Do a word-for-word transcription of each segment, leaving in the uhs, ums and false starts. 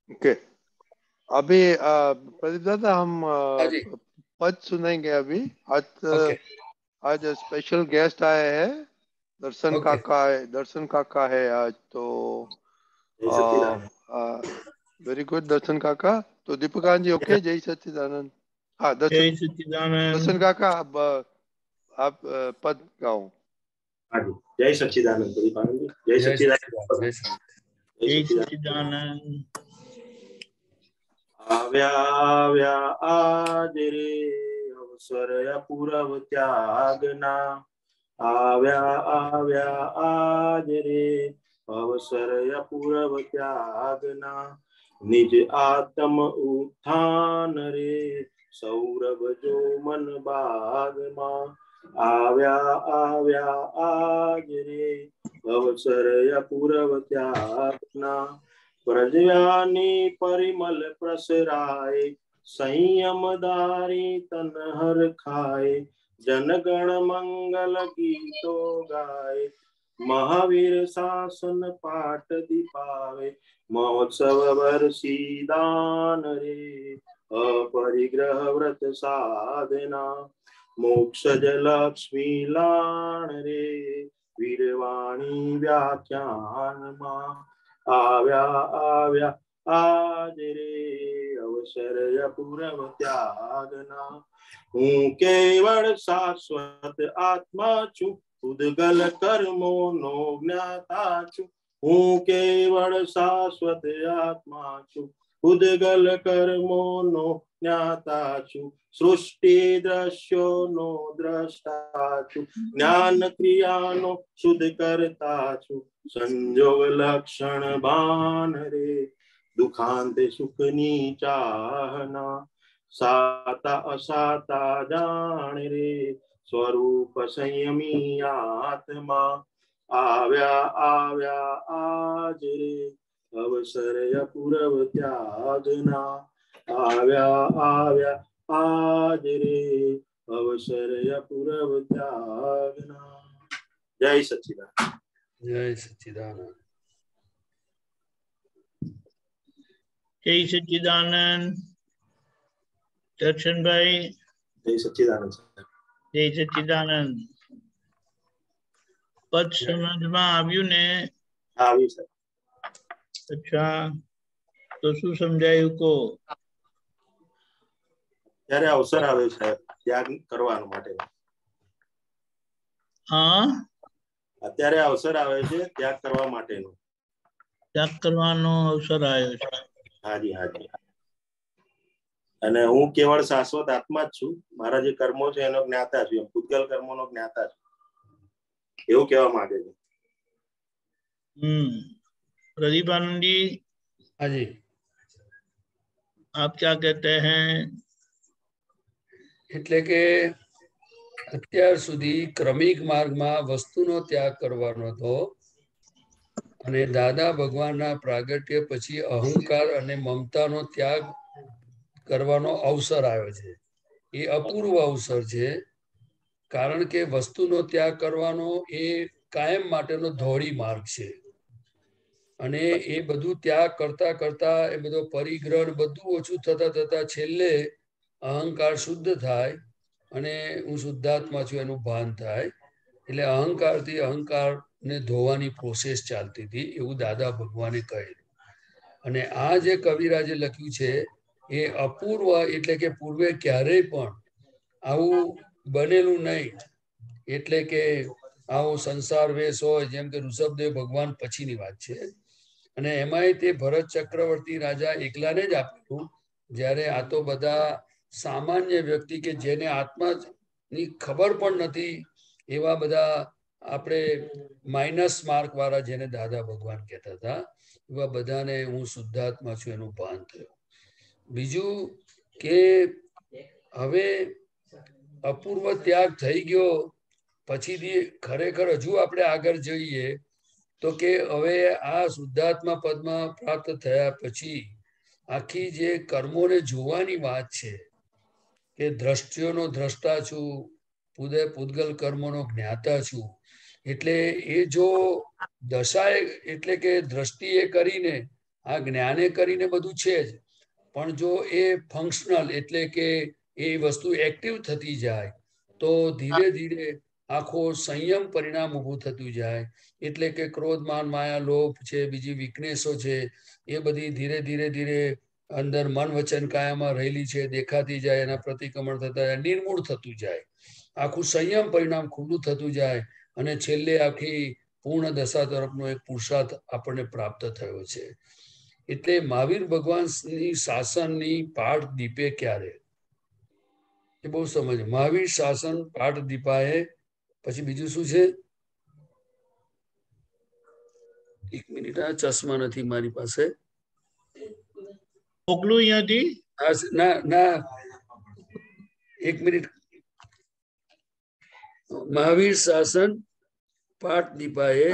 Okay, अभी अ, प्रदीप दादा हम हाँ अ, जी। पद सुनेंगे अभी। आज ओके आज स्पेशल गेस्ट आए हैं, दर्शन ओके। काका है, दर्शन काका है आज तो। जय सच्चिदानंद। वेरी गुड दर्शन काका। तो दीपिकांत जी ओके, जय सच्चिदानंद। हाँ दर्शन, जय सच्चिदानंद। दर्शन काका आप अ, आप अ, पद गाओ। हाँ जी, जय सच्चिदानंद प्रदीपानंद जी। जय जय सच्चिदानंद। जय जय जय सच्चिदानंद। सच्चिदानंद। આવ્યા આવ્યા આજ રે અવસર અપૂરવ ત્યાગના, આવ્યા આવ્યા આજ રે અવસર અપૂરવ ત્યાગના, નિજ આત્મ ઉત્થાન રે સૌરભ જો મન બાગમાં, આવ્યા આવ્યા આજ રે અવસર અપૂરવ ત્યાગના, પ્રજ્ઞાની પરિમલ પ્રસરાય સંયમ દારી તન હર ખાય, જનગણ મંગલ ગીતો ગાય મહાવીર શાસન પાઠ દીપાવે, મહોત્સવ વર્ષી દાન રે અપરિગ્રહ વ્રત સાધના, મોક્ષ લક્ષ્મી લાણ રે વીરવાણી વ્યાખ્યાનમાં, આવ્યા આવ્યા આજ રે અવસર અપૂરવ ત્યાગના, હું કેવળ શાશ્વત આત્મા છું, ઉદ્ગલ કર્મો નો જ્ઞાતા છું, હું કેવળ શાશ્વત આત્મા છું, ઉદ્ગલ કર્મો નો જ્ઞાતા છું, સૃષ્ટિ દ્રશ્યો નો દ્રષ્ટા છું, જ્ઞાન ક્રિયાનો શુદ્ધ કરતા છું, સંજોગ લક્ષણ બાન રે દુખાંત સુખની ચાહના, સાતા અસાતા જાણ રે સ્વરૂપ સંયમી આત્મા, આવ્યા આવ્યા આજ રે અવસર અપૂરવ ત્યાગના, આવ્યા આવ્યા આજ રે અવસર અપૂરવ ત્યાગના. જય સચ્ચિદાનંદ. જય સચ્ચિદાનંદ. જય સચ્ચિદાનંદ દર્શનભાઈ. જય સચ્ચિદાનંદ. જય સચ્ચિદાનંદ. પદ સમજમાં આવ્યું ને? આવ્યું સર. અચ્છા, તો શું સમજાયું કો? ત્યારે અવસર આવે છે ત્યાગ કરવાનો માટે. હા, અત્યારે અવસર આવે છે ત્યાગ કરવા માટેનો. ત્યાગ કરવાનો અવસર આવ્યો છે. હાજી હાજી. અને હું કેવળ શાશ્વત આત્મા જ છું, મારા જે કર્મો છે એનો જ્ઞાતા છું, ભૂતગલ કર્મોનો જ્ઞાતા છું, એવું કહેવા માંગે છે. हम्म प्रदीप आनंद जी, हाँ जी, आप क्या कहते हैं? એટલે કે અત્યાર સુધી ક્રમિક માર્ગમાં વસ્તુનો ત્યાગ કરવાનો હતો અને દાદા ભગવાનના પ્રાગટ્ય પછી અહંકાર અને મમતાનો ત્યાગ કરવાનો અવસર આવ્યો છે. એ અપૂર્વ અવસર છે, કારણ કે વસ્તુનો ત્યાગ કરવાનો એ કાયમ માટેનો ધોળી માર્ગ છે અને એ બધું ત્યાગ કરતા કરતા એ બધો પરિગ્રહ બધું ઓછું થતા થતા છેલ્લે અહંકાર શુદ્ધ થાય અને હું શુદ્ધાત્મા છું એનું ભાન થાય. એટલે અહંકારથી અહંકારને ધોવાની પ્રોસેસ ચાલતી હતી એવું દાદા ભગવાને કહેલું. અને આ જે કવિરાજે લખ્યું છે એ અપૂર્વ, એટલે કે પૂર્વે ક્યારેય પણ આવું બનેલું નહીં. એટલે કે આવો સંસાર વેશ હોય, જેમ કે ઋષભદેવ ભગવાન પછીની વાત છે. અને એમાંય તે ભરત ચક્રવર્તી રાજા એકલાને જ આપેલું, જ્યારે આ તો બધા સામાન્ય વ્યક્તિ કે જેને આત્માની ખબર પણ નથી એવા બધા આપણે માઇનસ માર્ક વાળા, જેને દાદા ભગવાન કહેતા હતા, એવા બધાને હું શુદ્ધાત્મા છું એનું ભાન થયું. બીજું કે હવે અપૂર્વ ત્યાગ થઈ ગયો પછીથી ખરેખર હજુ આપણે આગળ જઈએ તો કે હવે આ શુદ્ધાત્મા પદમાં પ્રાપ્ત થયા પછી આખી જે કર્મોને જોવાની વાત છે કે દ્રષ્ટિઓનો દ્રષ્ટા છું, પૂદે પૂદગલ કર્મોનો જ્ઞાતા છું, એટલે એ જો દશાએ એટલે કે દ્રષ્ટિએ કરીને આ જ્ઞાને કરીને બધું છે જ, પણ જો એ ફંક્શનલ એટલે કે એ વસ્તુ એક્ટિવ થતી જાય તો ધીરે ધીરે આખો સંયમ પરિણામ ઊભું થતું જાય. એટલે કે ક્રોધ, માન, માયા, લોભ છે, બીજી વીકનેસો છે, એ બધી ધીરે ધીરે ધીરે અંદર મન વચન કાયામાં રહેલી છે દેખાતી જાય, એના પ્રતિક્રમણ થતા જાય, નિર્મૂળ થતું જાય, આખું સંયમ પરિણામ ખુલ્લું થતું જાય, અને છેલ્લે આખી પૂર્ણ દશા તરફનો એક પુરુષાર્થ આપણને પ્રાપ્ત થયો છે. એટલે મહાવીર ભગવાનની શાસનની પાઠ દીપે ક્યારે, એ બહુ સમજ. મહાવીર શાસન પાઠ દીપાએ, પછી બીજું શું છે? એક મિનિટ, આ ચશ્મા નથી મારી પાસે. મોકલું અહીંયાથી? ના ના, એક મિનિટ. મહાવીર શાસન પાઠ દીપાએ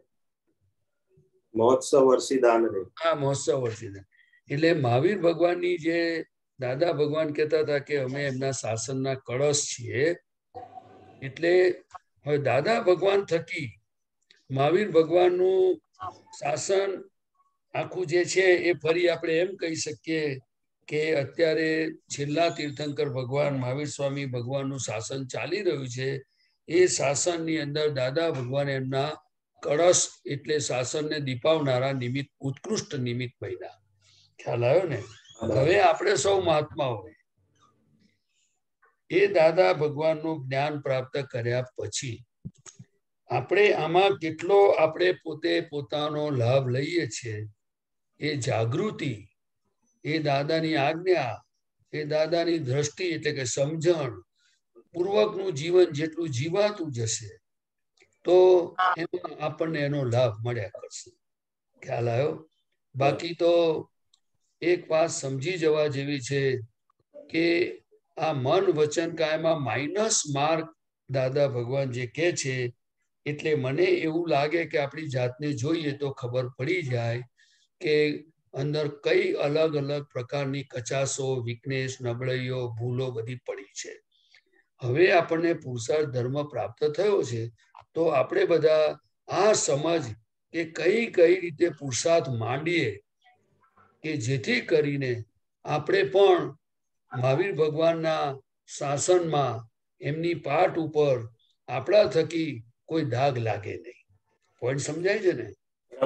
મહોત્સવ વર્ષી દાન રે. હા, મહોત્સવ વર્ષી દાન. એટલે મહાવીર ભગવાનની જે દાદા ભગવાન કહેતા હતા કે અમે એમના શાસનના કળશ છીએ, એટલે હવે દાદા ભગવાન થકી મહાવીર ભગવાનનું શાસન આખું જે છે એ ફરી આપણે એમ કહી શકીએ કે અત્યારે છેલ્લા તીર્થંકર ભગવાન મહાવીર સ્વામી ભગવાનનું શાસન ચાલી રહ્યું છે. એ શાસનની અંદર દાદા ભગવાન એમના કળશ એટલે શાસનને દીપાવનારા નિમિત્ત, ઉત્કૃષ્ટ નિમિત્ત બન્યા. ખ્યાલ આવ્યો ને? હવે આપણે સૌ મહાત્મા હોય, એ દાદા ભગવાનનું જ્ઞાન પ્રાપ્ત કર્યા પછી આપણે આમાં કેટલો આપણે પોતે પોતાનો લાભ લઈએ છીએ, એ જાગૃતિ, એ દાદાની આજ્ઞા, એ દાદાની દ્રષ્ટિ એટલે કે સમજણ પૂર્વકનું જીવન જેટલું જીવાતું જશે તો એમાં આપણને એનો લાભ મળ્યા કરશે. ખ્યાલ આવ્યો? બાકી તો એક વાત સમજી જવા જેવી છે કે આ મન વચન કાયમાં માઇનસ માર્ક દાદા ભગવાન જે કહે છે, એટલે મને એવું લાગે કે આપણી જાતને જોઈએ તો ખબર પડી જાય કે અંદર કઈ અલગ અલગ પ્રકારની કચાસો, વીકનેસ, નબળાઈઓ, ભૂલો બધી પડી છે. હવે આપણને પુરુષાર્થ ધર્મ પ્રાપ્ત થયો છે તો આપણે બધા આ સમજ કે કઈ કઈ રીતે પુરુષાર્થ માંડીએ કે જેથી કરીને આપણે પણ મહાવીર ભગવાનના શાસનમાં એમની પાઠ ઉપર આપણા થકી કોઈ દાગ લાગે નહીં. પોઈન્ટ સમજાય છે ને?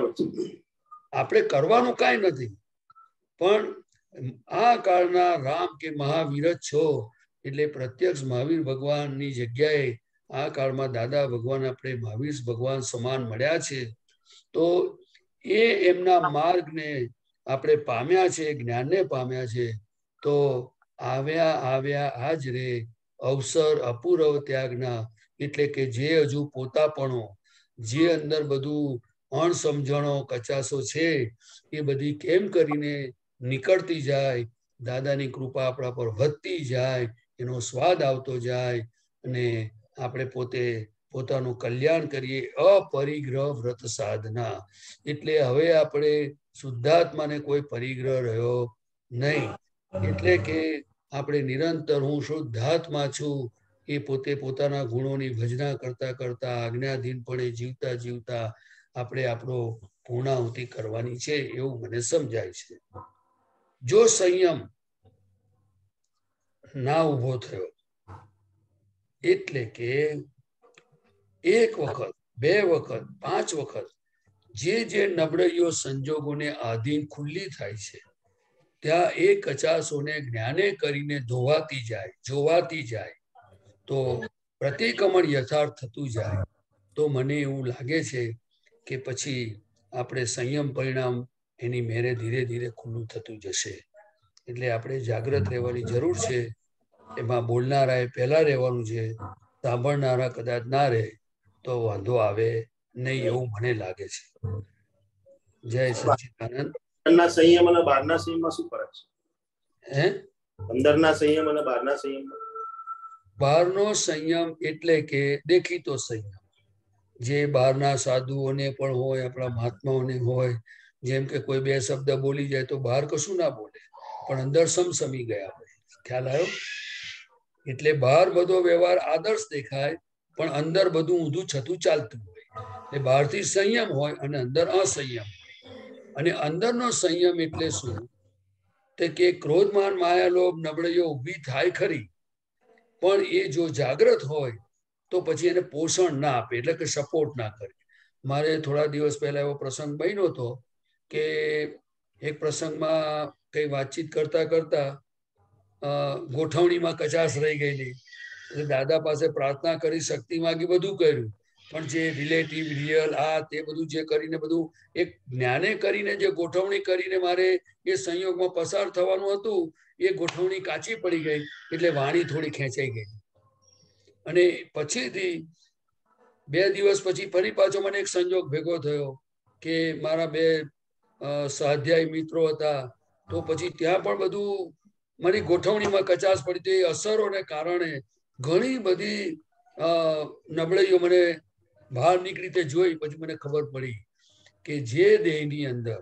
આપણે કરવાનું કાંઈ નથી, પણ આ કાળના રામ કે મહાવીર જ છો એટલે પ્રત્યક્ષ મહાવીર ભગવાનની જગ્યાએ આ કાળમાં દાદા ભગવાન આપણે મહાવીર ભગવાન સમાન મળ્યા છે, તો એ એમના માર્ગને આપણે પામ્યા છે, જ્ઞાનને પામ્યા છે, તો આવ્યા આવ્યા આજ રે અવસર અપૂર્વ ત્યાગના, એટલે કે જે હજુ પોતાપણો, જે અંદર બધું અણસમજણો, કચાસો છે, એ બધી કેમ કરીને નીકળતી જાય, દાદાની કૃપા આપણા પર વધતી જાય, એનો સ્વાદ આવતો જાય, અને આપણે પોતે પોતાનું કલ્યાણ કરીએ. અપરિગ્રહ વ્રત સાધના, એટલે હવે આપણે શુદ્ધાત્માને કોઈ પરિગ્રહ રહ્યો નહીં. એટલે કે આપણે નિરંતર હું શુદ્ધાત્મા છું એ પોતે પોતાના ગુણોની ભજના કરતા કરતા આજ્ઞાધીનપણે જીવતા જીવતા આપણે આપણો પૂર્ણાહુતિ કરવાની છે, એવું મને સમજાય છે. જો સંયમ ના ઉભો થયો, એટલે કે એક વખત, બે વખત, પાંચ વખત જે જે નબળાઈઓ સંજોગોને આધીન ખુલ્લી થાય છે, ત્યાં એ કચાશોને જ્ઞાને કરીને ધોવાતી જાય, જોવાતી જાય, તો પ્રતિક્રમણ યથાર્થ થતું જાય, તો મને એવું લાગે છે કે પછી આપણે સંયમ પરિણામ એની મેરે ધીરે ધીરે ખુલ્લું થતું જશે. એટલે આપણે જાગ્રત રહેવાની જરૂર છે. એમાં બોલનારાએ પહેલા રહેવાનું છે, સાંભળનારા કદાચ ના રહે તો વાંધો આવે નહીં, એવું મને લાગે છે. જય સચ્ચિદાનંદ. અંદરના સંયમ અને બહારના સંયમમાં શું ફરક છે? હે? અંદરના સંયમ અને બહારના સંયમ? બહારનો સંયમ એટલે કે દેખીતો સંયમ, જે બહારના સાધુઓને પણ હોય, આપણા મહાત્માઓને હોય. જેમ કે કોઈ બે શબ્દ બોલી જાય તો બહાર કશું ના બોલે, પણ અંદર સમસમી ગયા હોય. ખ્યાલ આવ્યો? એટલે બહાર બધો વ્યવહાર આદર્શ દેખાય, પણ અંદર બધું ઊંધું છતું ચાલતું હોય. એટલે બહારથી સંયમ હોય અને અંદર અસંયમ હોય. અને અંદરનો સંયમ એટલે શું? તે કે ક્રોધમાન માયા લોભ નબળીઓ ઊભી થાય ખરી, પણ એ જો જાગ્રત હોય તો પછી એને પોષણ ના આપે, એટલે કે સપોર્ટ ના કરે. મારે થોડા દિવસ પહેલા એવો પ્રસંગ બન્યો હતો કે એક પ્રસંગમાં કઈ વાતચીત કરતા કરતા ગોઠવણીમાં કચાશ રહી ગયેલી. એટલે દાદા પાસે પ્રાર્થના કરી, શક્તિ માંગી, બધું કર્યું, પણ જે રિલેટિવ રિયલ આ તે બધું જે કરીને બધું એક જ્ઞાને કરીને જે ગોઠવણી કરીને મારે એ સંયોગમાં પસાર થવાનું હતું, એ ગોઠવણી કાચી પડી ગઈ, એટલે વાણી થોડી ખેંચાઈ ગઈ. અને પછીથી બે દિવસ પછી ફરી પાછો મને એક સંજોગ ભેગો થયો કે મારા બે સ્વાધ્યાય મિત્રો હતા, તો પછી ત્યાં પણ બધું મારી ગોઠવણીમાં કચાશ પડી. તો એ અસરોને કારણે ઘણી બધી નબળાઈઓ મને બહાર નીકળી તે જોઈ. પછી મને ખબર પડી કે જે દેહની અંદર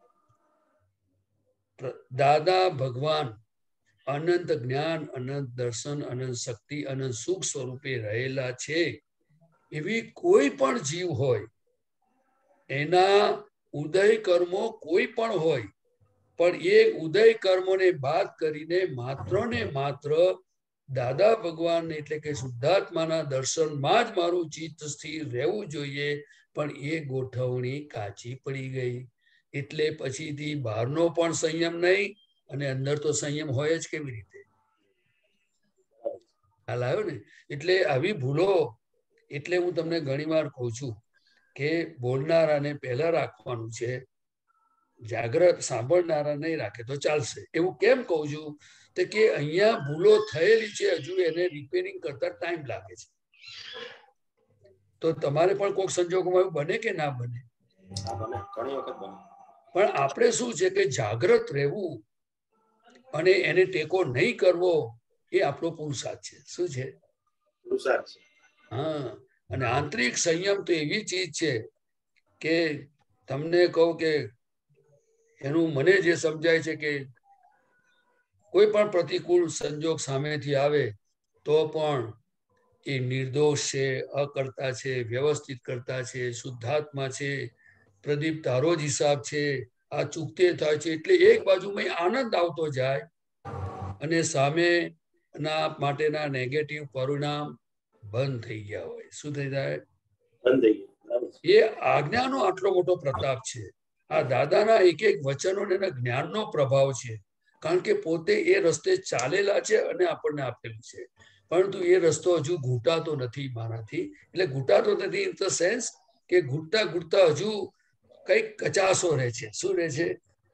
દાદા ભગવાન અનંત જ્ઞાન, અનંત દર્શન, અનંત શક્તિ, અનંત સુખ સ્વરૂપે રહેલા છે, એવી કોઈ પણ જીવ હોય, એના ઉદય કર્મો કોઈ પણ હોય, પણ એ ઉદય કર્મોને બાદ કરીને માત્ર ને માત્ર દાદા ભગવાન એટલે કે શુદ્ધાત્માના દર્શનમાં જ મારું ચિત્ત સ્થિર રહેવું જોઈએ. પણ એ ગોઠવણી કાચી પડી ગઈ. એટલે પછીથી બહારનો પણ સંયમ નહીં, અને અંદર તો સંયમ હોય જ કેવી રીતે? ખ્યાલ આવ્યો ને? એટલે આવી ભૂલો, એટલે હું તમને ઘણી વાર કહું છું કે બોલનારાને પહેલા રાખવાનું છે, જાગ્રત સાંભળનારા નહીં રાખે તો ચાલશે. એવું કેમ કહું છું? તો કે અહીંયા ભૂલો થયેલી છે, હજુ એને રિપેરિંગ કરતા ટાઈમ લાગે છે. તો તમારે પણ કોઈક સંજોગોમાં એવું બને કે ના બને? પણ આપણે શું છે કે જાગ્રત રહેવું અને એને ટેકો નહીં કરવો, એ આપણો પુરુષાર્થ છે. શું છે? પુરુષાર્થ છે. હા. અને આંતરિક સંયમ તો એવી ચીજ છે કે તમને કહું કે એનું મને જે સમજાય છે કે કોઈ પણ પ્રતિકૂળ સંજોગ સામેથી આવે તો પણ એ નિર્દોષ છે, અકર્તા છે, વ્યવસ્થિત કરતા છે, શુદ્ધાત્મા છે, પ્રદીપ તારો જ હિસાબ છે, આ ચૂકતે થાય છે. એટલે એક બાજુમાં આનંદ આવતો જાય અને સામે ના માટેના નેગેટિવ પરિણામ બંધ થઈ ગયા હોય. શું થઈ જાય? બંધ થઈ ગયા. એ આજ્ઞાનો આટલો મોટો પ્રતાપ છે. આ દાદાના એક એક વચનો એના જ્ઞાનનો પ્રભાવ છે. કારણ કે પોતે એ રસ્તે ચાલેલા છે અને આપણને આપેલું છે. પરંતુ એ રસ્તો હજુ ઘૂંટાતો નથી મારાથી. એટલે ઘૂંટાતો નથી ઇન ધ સેન્સ કે ઘૂંટતા ઘૂંટતા હજુ કઈક કચાસો રહે છે. શું રહે છે?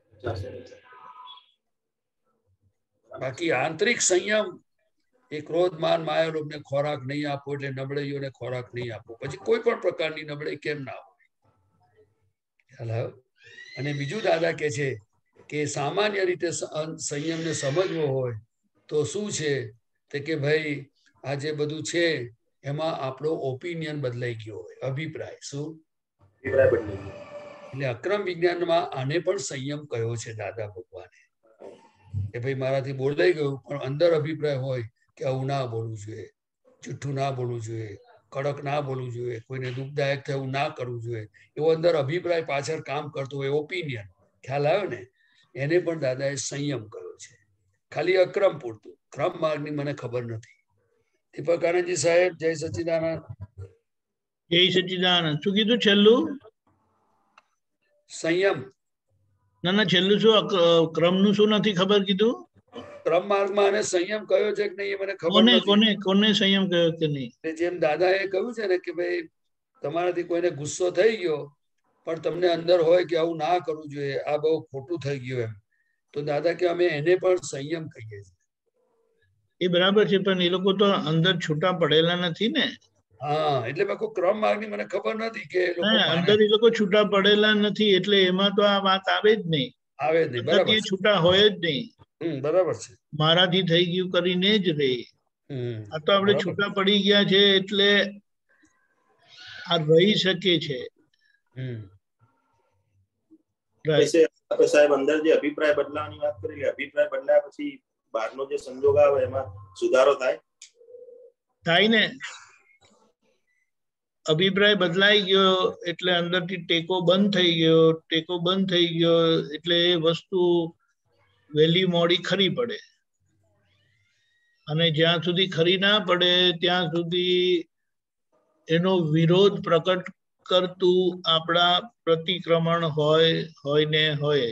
બાકી આંતરિક સંયમ, એ ક્રોધ માન માયા લોભને ખોરાક નહીં આપો, એટલે નબળાઈઓને ખોરાક નહીં આપો. પછી કોઈ પણ પ્રકારની નબળાઈ કેમ ના હોય? ખ્યાલ આવ્યો? અને બીજું દાદા કે છે કે સામાન્ય રીતે સંયમને સમજવો હોય તો શું છે તે કે ભાઈ આ જે બધું છે એમાં આપણો ઓપિનિયન બદલાઈ ગયો હોય, અભિપ્રાય. શું અભિપ્રાય બદલાઈ ગયો? એટલે અક્રમ વિજ્ઞાનમાં આને પણ સંયમ કયો છે દાદા ભગવાને, કે ભાઈ મારાથી બોલાઈ ગયું, પણ અંદર અભિપ્રાય હોય કે આવું ના બોલવું જોઈએ, જુઠ્ઠું ના બોલવું જોઈએ, કડક ના બોલવું જોઈએ, કોઈને દુઃખદાયક થાય એવું ના કરવું જોઈએ, એવો અંદર અભિપ્રાય પાછળ કામ કરતો હોય, ઓપિનિયન. ખ્યાલ આવ્યો ને? એને પણ દાદાએ સંયમ કર્યો છે. ખાલી અક્રમ પૂરતું, ક્રમ માર્ગની મને ખબર નથી. દીપક આનંદજી સાહેબ, જય સચ્ચિદાનંદ. જય સચ્ચિદાનંદ. શું કીધું છેલ્લું? સંયમ. ના ના, છેલ્લું શું? ક્રમનું શું નથી ખબર કીધું? ક્રમ માર્ગમાં અને સંયમ કયો છે કે નહીં મને ખબર કોને નથી. કોને કોને સંયમ કયો કે નહીં? જેમ દાદા એ કહ્યું છે ને કે ભાઈ તમારાથી કોઈને ગુસ્સો થઈ ગયો, પણ તમને અંદર હોય કે આવું ના કરવું જોઈએ, આ બહુ ખોટું થઈ ગયું એમ, તો દાદા કે અમે એને પણ સંયમ કહીએ છીએ. એ બરાબર છે, પણ એ લોકો તો અંદર છૂટા પડેલા નથી ને. હા, એટલે મેં કોઈ ક્રમ માર્ગની મને ખબર નથી કે એ લોકો અંદર એ લોકો છૂટા પડેલા નથી, એટલે એમાં તો આ વાત આવે જ નહીં. આવે જ નહીં. બરાબર. છૂટા હોય જ નહીં. હમ બરાબર છે. મારાથી થઈ ગયું કરીને જ રે. આ તો આપણે છૂટા પડી ગયા છે એટલે આ રહી શકે છે. સાહેબ અંદર જે અભિપ્રાય બદલાવાની વાત કરી, અભિપ્રાય બદલાયા પછી બહારનો જે સંજોગ આવે એમાં સુધારો થાય? થાય ને. અભિપ્રાય બદલાઈ ગયો એટલે અંદરથી ટેકો બંધ થઈ ગયો, ટેકો બંધ થઈ ગયો એટલે એ વસ્તુ વહેલી મોડી ખરી પડે, અને જ્યાં સુધી ખરી ના પડે ત્યાં સુધી એનો વિરોધ પ્રકટ કરતું આપણા પ્રતિક્રમણ હોય હોય ને હોય.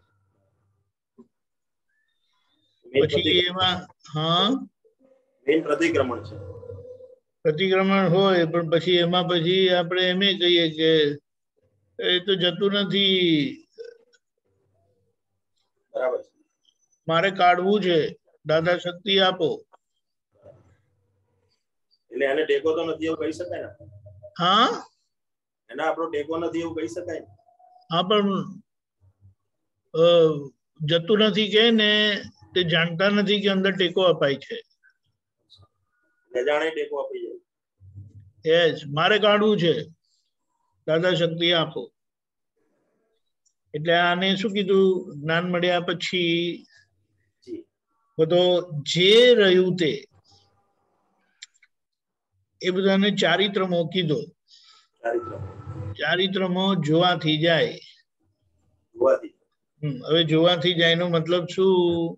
પછી એમાં હા મેઇન પ્રતિક્રમણ છે, પ્રતિક્રમણ હોય, પણ પછી એમાં પછી આપણે એમ કહીએ કે એ તો જતું નથી, બરાબર છે, મારે કાઢવું છે, દાદા શક્તિ આપો. એટલે એને ટેકો તો નથી એવું કહી શકાય ને? હા એના આપણો ટેકો નથી એવું કહી શકાય ને? હા, પણ જતું નથી કે ને તે જાણતા નથી કે અંદર ટેકો અપાય છે. જાણે ટેકો આપી જાય. યસ, મારે કાઢવું છે, દાદા શક્તિ આપો. એટલે આને શું કીધું? જ્ઞાન મળ્યા પછી બધો જે રહ્યું તે એ બધાને ચારિત્રમો કીધો. ચારિત્રમો જોવાથી જાય. હવે જોવાથી જાય નો મતલબ શું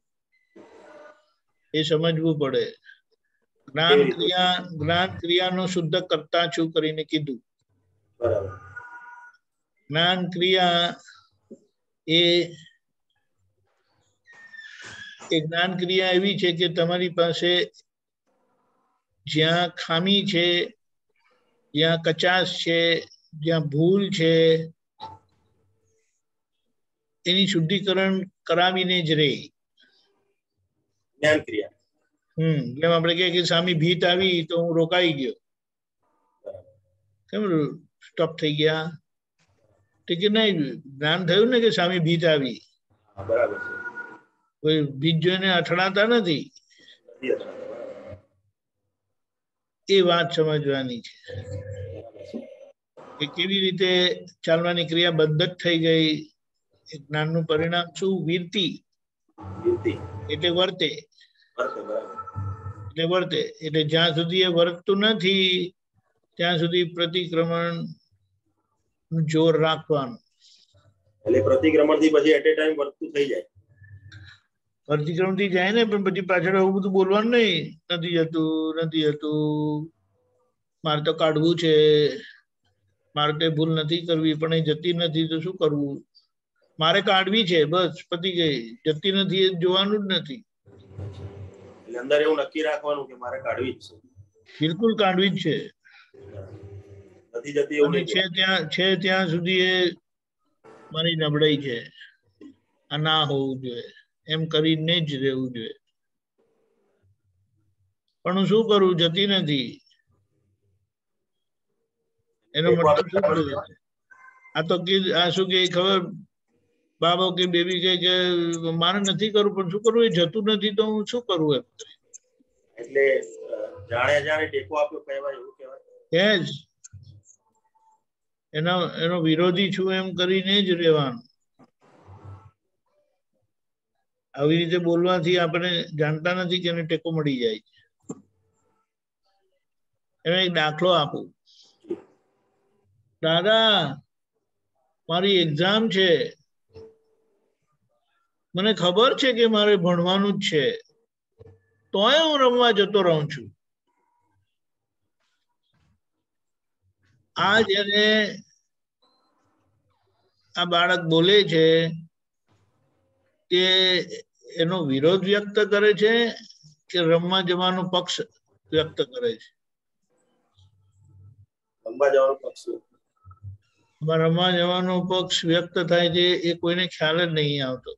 એ સમજવું પડે. જ્ઞાન ક્રિયા જ્ઞાન ક્રિયાનો શુદ્ધ કરતા છું કરીને કીધું. જ્ઞાન ક્રિયા એ એ જ્ઞાન ક્રિયા એવી છે કે તમારી પાસે જ્યાં ખામી છે, જ્યાં કચાશ છે, જ્યાં ભૂલ છે, એની શુદ્ધિકરણ કરાવીને જ રહે જ્ઞાન ક્રિયા. હમ જેમ આપણે કહીએ કે સામે ભીત આવી તો હું રોકાઈ ગયો, કેમ સ્ટોપ થઈ ગયા? કે નહીં, જ્ઞાન થયું ને કે સામે ભીત આવી, બરાબર છે, કોઈ ભીત જોઈને અથડાતા નથી. એ વાત સમજવાની છે કે કેવી રીતે ચાલવાની ક્રિયા બંધ જ થઈ ગઈ. જ્ઞાનનું પરિણામ શું? વીરતિ એટલે વર્તે, એટલે વર્તે એટલે જ્યાં સુધી એ વર્તતું નથી ત્યાં સુધી પ્રતિક્રમણ જોર રાખવાનું. એટલે પ્રતિક્રમણ થી પછી એટ એ ટાઈમ વર્તતું થઈ જાય. પ્રતિક્રમણ થી જાય ને, પણ પછી પાછળ એવું બધું બોલવાનું નહીં, નથી જતું નથી જતું, મારે તો કાઢવું છે, મારે તો ભૂલ નથી કરવી પણ એ જતી નથી તો શું કરવું? મારે કાઢવી છે, બસ પતી ગઈ. જતી નથી એ જોવાનું જ નથી. એટલે અંદર એવું નક્કી રાખવાનું કે મારે કાઢવી જ છે, બિલકુલ કાઢવી જ છે. નથી જતી એવું અને છે ત્યાં છે ત્યાં સુધી એ મારી નબળાઈ છે, આ ના હોવું જોઈએ, એમ કરીને જ રહેવું જોઈએ. પણ હું શું કરું? જતી નથી. એનો મતલબ શું થયું? આ તો કે આ શું કે ખબર? બાબો કે બેબી કે કે મારે નથી કરવું, પણ શું કરવું? એ જતું નથી તો હું શું કરું? એમ એટલે જાણે જાણે ટેકો આપ્યો કહેવાય, એવું કહેવાય. યસ, એનો એનો વિરોધી છું એમ કરીને જ રહેવાનું. આવી રીતે બોલવાથી આપણે જાણતા નથી કે એને ટેકો મળી જાય છે. એનો એક દાખલો આપું. દાદા, મારી એક્ઝામ છે, મને ખબર છે કે મારે ભણવાનું જ છે, તોય હું રમવા જતો રહું છું. આ જયારે આ બાળક બોલે છે તે એનો વિરોધ વ્યક્ત કરે છે કે રમવા જવાનો પક્ષ વ્યક્ત કરે છે? રમવા જવાનો પક્ષ રમવા જવાનો પક્ષ વ્યક્ત થાય છે એ કોઈને ખ્યાલ જ નહીં આવતો.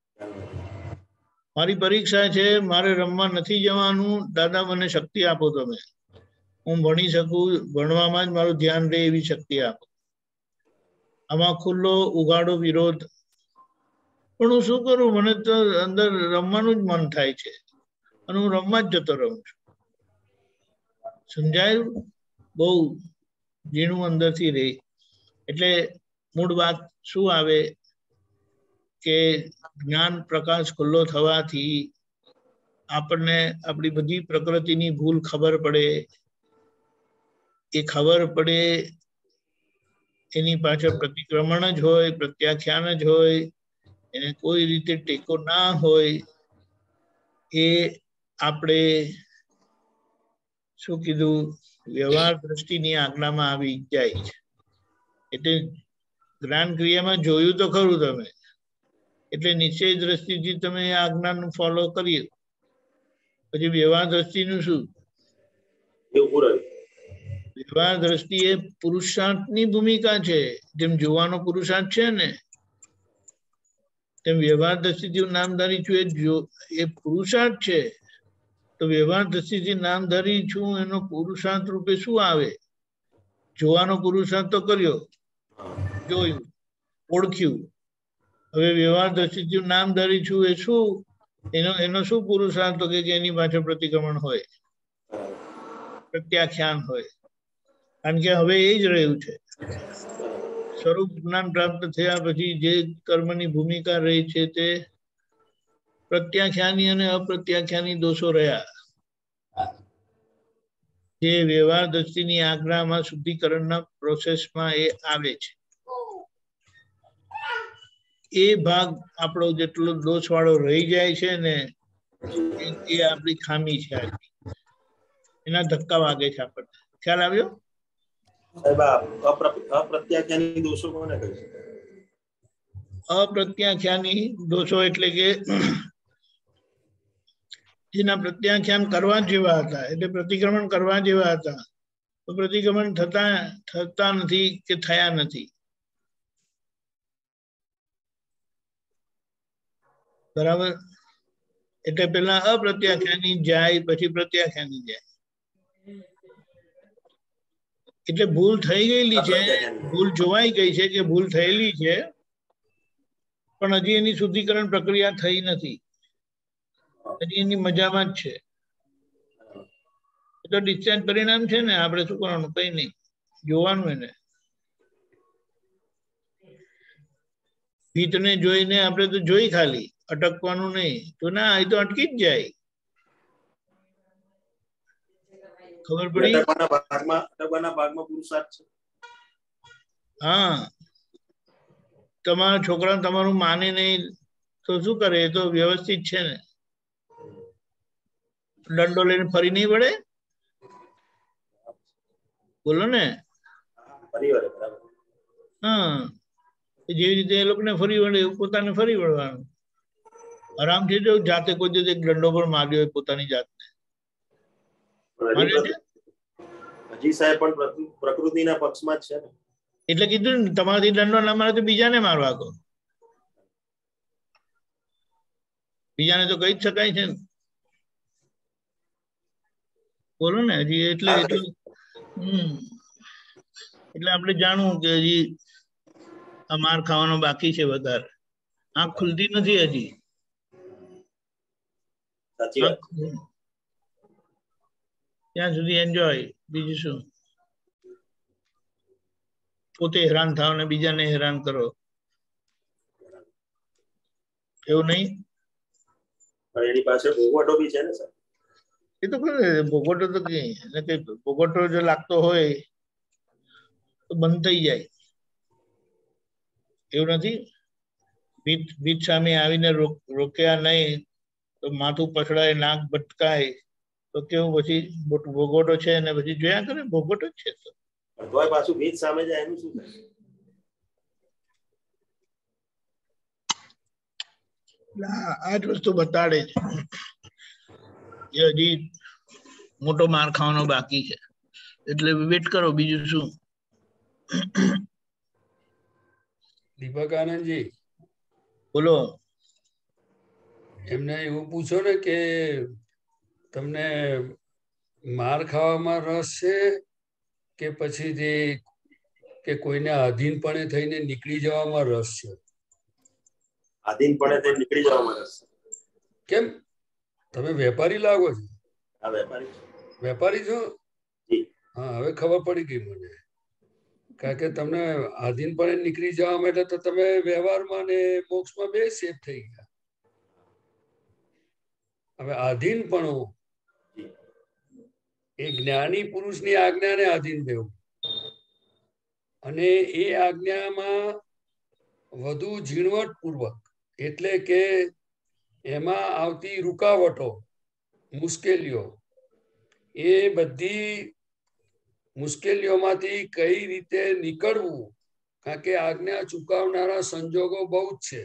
મારી પરીક્ષા છે, મારે રમવા નથી જવાનું, દાદા મને શક્તિ આપો, તમે હું ભણી શકું, ભણવામાં જ મારું ધ્યાન રહે એવી શક્તિ આપો. આમાં ખુલ્લો ઉઘાડો વિરોધ. પણ હું શું કરું? મને તો અંદર રમવાનું જ મન થાય છે અને હું રમવા જ જતો રહું છું. સમજાયું? બહુ ઝીણું અંદરથી રહે. એટલે મૂળ વાત શું આવે કે જ્ઞાન પ્રકાશ ખુલ્લો થવાથી આપણને આપણી બધી પ્રકૃતિની ભૂલ ખબર પડે. એ ખબર પડે એની પાછળ પ્રતિક્રમણ જ હોય, પ્રત્યાખ્યાન જ હોય, એને કોઈ રીતે ટેકો ના હોય, એ આપણે શું કીધું વ્યવહાર દ્રષ્ટિની આજ્ઞામાં આવી જાય છે. એટલે જ્ઞાન ક્રિયામાં જોયું તો ખરું તમે, એટલે નિશ્ચય દ્રષ્ટિથી તમે આ આજ્ઞાનું ફોલો કરીએ, પછી વ્યવહાર દ્રષ્ટિનું શું? વ્યવહાર દ્રષ્ટિ એ પુરુષાર્થની ભૂમિકા છે. જેમ જોવાનો પુરુષાર્થ છે ને, તેમ વ્યવહાર દ્રષ્ટિથી નામધારી છું એ જો એ પુરુષાર્થ છે. તો વ્યવહાર દ્રષ્ટિથી નામધારી છું એનો પુરુષાર્થ રૂપે શું આવે? જોવાનો પુરુષાર્થ તો કર્યો, જોયું, ઓળખ્યું. હવે વ્યવહાર દ્રષ્ટિથી નામધારી છું એ શું? એનો એનો શું પુરુષાર્થ? તો કે એની પાછળ પ્રતિક્રમણ હોય, પ્રત્યાખ્યાન હોય. કારણ કે હવે એ જ રહ્યું છે. સ્વરૂપ જ્ઞાન પ્રાપ્ત થયા પછી જે કર્મની ભૂમિકા રહી છે તે પ્રત્યાખ્યાની અને અપ્રત્યાખ્યાની દોષો રહ્યા, જે વ્યવહાર દ્રષ્ટિની આજ્ઞામાં શુદ્ધિકરણના પ્રોસેસમાં એ આવે છે. એ ભાગ આપણો જેટલો દોષ વાળો રહી જાય છે ને, એ આપણી ખામી છે. એના ધક્કા વાગે છે આપણને. ખ્યાલ આવ્યો? અપ્રત્યાખ્યાની દોષો કોને કહે છે? અપ્રત્યાખ્યાની દોષો એટલે કે જેના પ્રત્યાખ્યાન કરવા જેવા હતા, એટલે પ્રતિક્રમણ કરવા જેવા હતા, તો પ્રતિક્રમણ થતા થતા નથી કે થયા નથી. બરાબર? એટલે પેલા અપ્રત્યાખ્યાની જાય, પછી પ્રત્યાખ્યાની જાય. એટલે ભૂલ થઈ ગયેલી છે, ભૂલ જોવાઈ ગઈ છે કે ભૂલ થયેલી છે, પણ હજી એની શુદ્ધિકરણ પ્રક્રિયા થઈ નથી. હજી એની મજામાં જ છે. એ તો ડિસ્ચાર્જ પરિણામ છે ને, આપણે શું કરવાનું? કઈ નહીં, જોવાનું એને. ભીતને જોઈને આપણે તો જોઈ ખાલી, અટકવાનું નહીં. તો ના, એ તો અટકી જ જાય. ખબર પડી? હા, તમારા છોકરા તમારું માને નહીં તો શું કરે? એ તો વ્યવસ્થિત છે ને, દંડો લઈને ફરી નહીં વળે? બોલો ને. હા, જેવી રીતે એ લોકોને ફરી વળે એવું પોતાને ફરી વળવાનું. આરામથી જો જાતે કોઈ દિવસ એક દંડો પર માર્યો હોય પોતાની જાતને. હજી સાહેબ પણ પ્રકૃતિના પક્ષમાં જ છે ને. એટલે કીધું ને, તમારાથી દંડો ના મારે તો બીજાને મારવા કહો. બીજાને તો કહી જ શકાય છે ને. બોલો ને. હજી એટલે એટલે હમ એટલે આપણે જાણવું કે હજી આ માર ખાવાનો બાકી છે વધારે. આંખ ખુલતી નથી હજી. ત્યાં સુધી એન્જોય. બીજું શું? પોતે હેરાન થાવ ને બીજાને હેરાન કરો, એવું નહીં? એની પાસે ભોગવટો બી છે ને સર. એ તો ભોગવટો તો કઈ ભોગવટો જો લાગતો હોય તો બંધ થઈ જાય. એવું નથી? ભીત ભીત સામે આવીને રોક્યા નહીં તો માથું પછડાય, નાક ભટકાય, તો કેવું પછી ભોગવટો છે ને પછી જોયા કરે ભોગવટો જ છે. તો પાછું ભીત સામે જાય એનું શું થાય? આ જ વસ્તુ બતાડે છે એ હજી મોટો માર ખાવાનો બાકી છે. એટલે વેટ કરો, બીજું શું? દીપક આનંદજી બોલો. એમને એવું પૂછો ને કે તમને માર ખાવામાં રસ છે કે પછી જે કે કોઈને આધીનપણે થઈને નીકળી જવામાં રસ છે? આધીનપણે થઈને નીકળી જવામાં રસ. કેમ? તમે વેપારી લાગો છો. હા, વેપારી. વેપારી છો? હા, હવે ખબર પડી ગઈ મને. કારણ કે તમને આધીનપણે નીકળી જવા માટે તો તમે વ્યવહારમાં ને મોક્ષમાં બે સેફ થઈ ગયા. હવે આધીનપણું એ જ્ઞાની પુરુષની આજ્ઞાને આધીન રહેવું અને એ આજ્ઞામાં વધુ ઝીણવટપૂર્વક, એટલે કે એમાં આવતી રૂકાવટો, મુશ્કેલીઓ, એ બધી મુશ્કેલીઓમાંથી કઈ રીતે નીકળવું, કારણ કે આજ્ઞા ચૂકવનારા સંજોગો બહુ જ છે.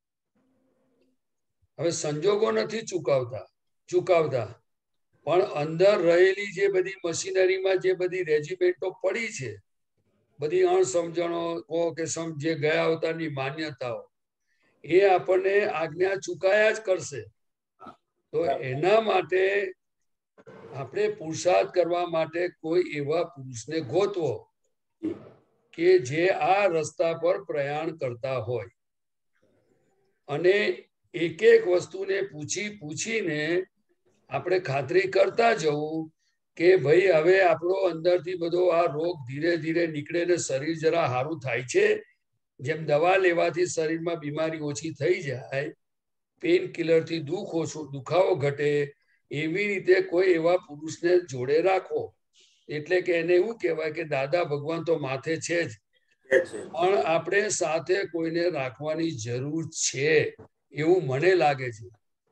હવે સંજોગો નથી ચૂકવતા ચૂકવતા પણ અંદર રહેલી જે બધી મશીનરીમાં જે બધી રેજીમેન્ટો પડી છે, બધી અણસમજણો કે જે ગયા અવતારની માન્યતાઓ, એ આપણને આજ્ઞા ચૂકાયા જ કરશે. તો એના માટે આપણે પુરુષાર્થ કરવા માટે કોઈ એવા પુરુષને ગોતવો કે જે આ રસ્તા પર પ્રયાણ કરતા હોય અને એક એક વસ્તુને પૂછી પૂછીને આપણે ખાતરી કરતા જવું કે ભાઈ હવે આપણો અંદરથી બધો આ રોગ ધીરે ધીરે નીકળે ને શરીર જરા સારું થાય છે. જેમ દવા લેવાથી શરીરમાં બીમારી ઓછી થઈ જાય, પેઇન કિલરથી દુઃખ ઓછું, દુખાવો ઘટે, એવી રીતે કોઈ એવા પુરુષને જોડે રાખો. એટલે કે એને એવું કહેવાય કે દાદા ભગવાન તો માથે છે જ, પણ આપણે સાથે કોઈને રાખવાની જરૂર છે એવું મને લાગે છે.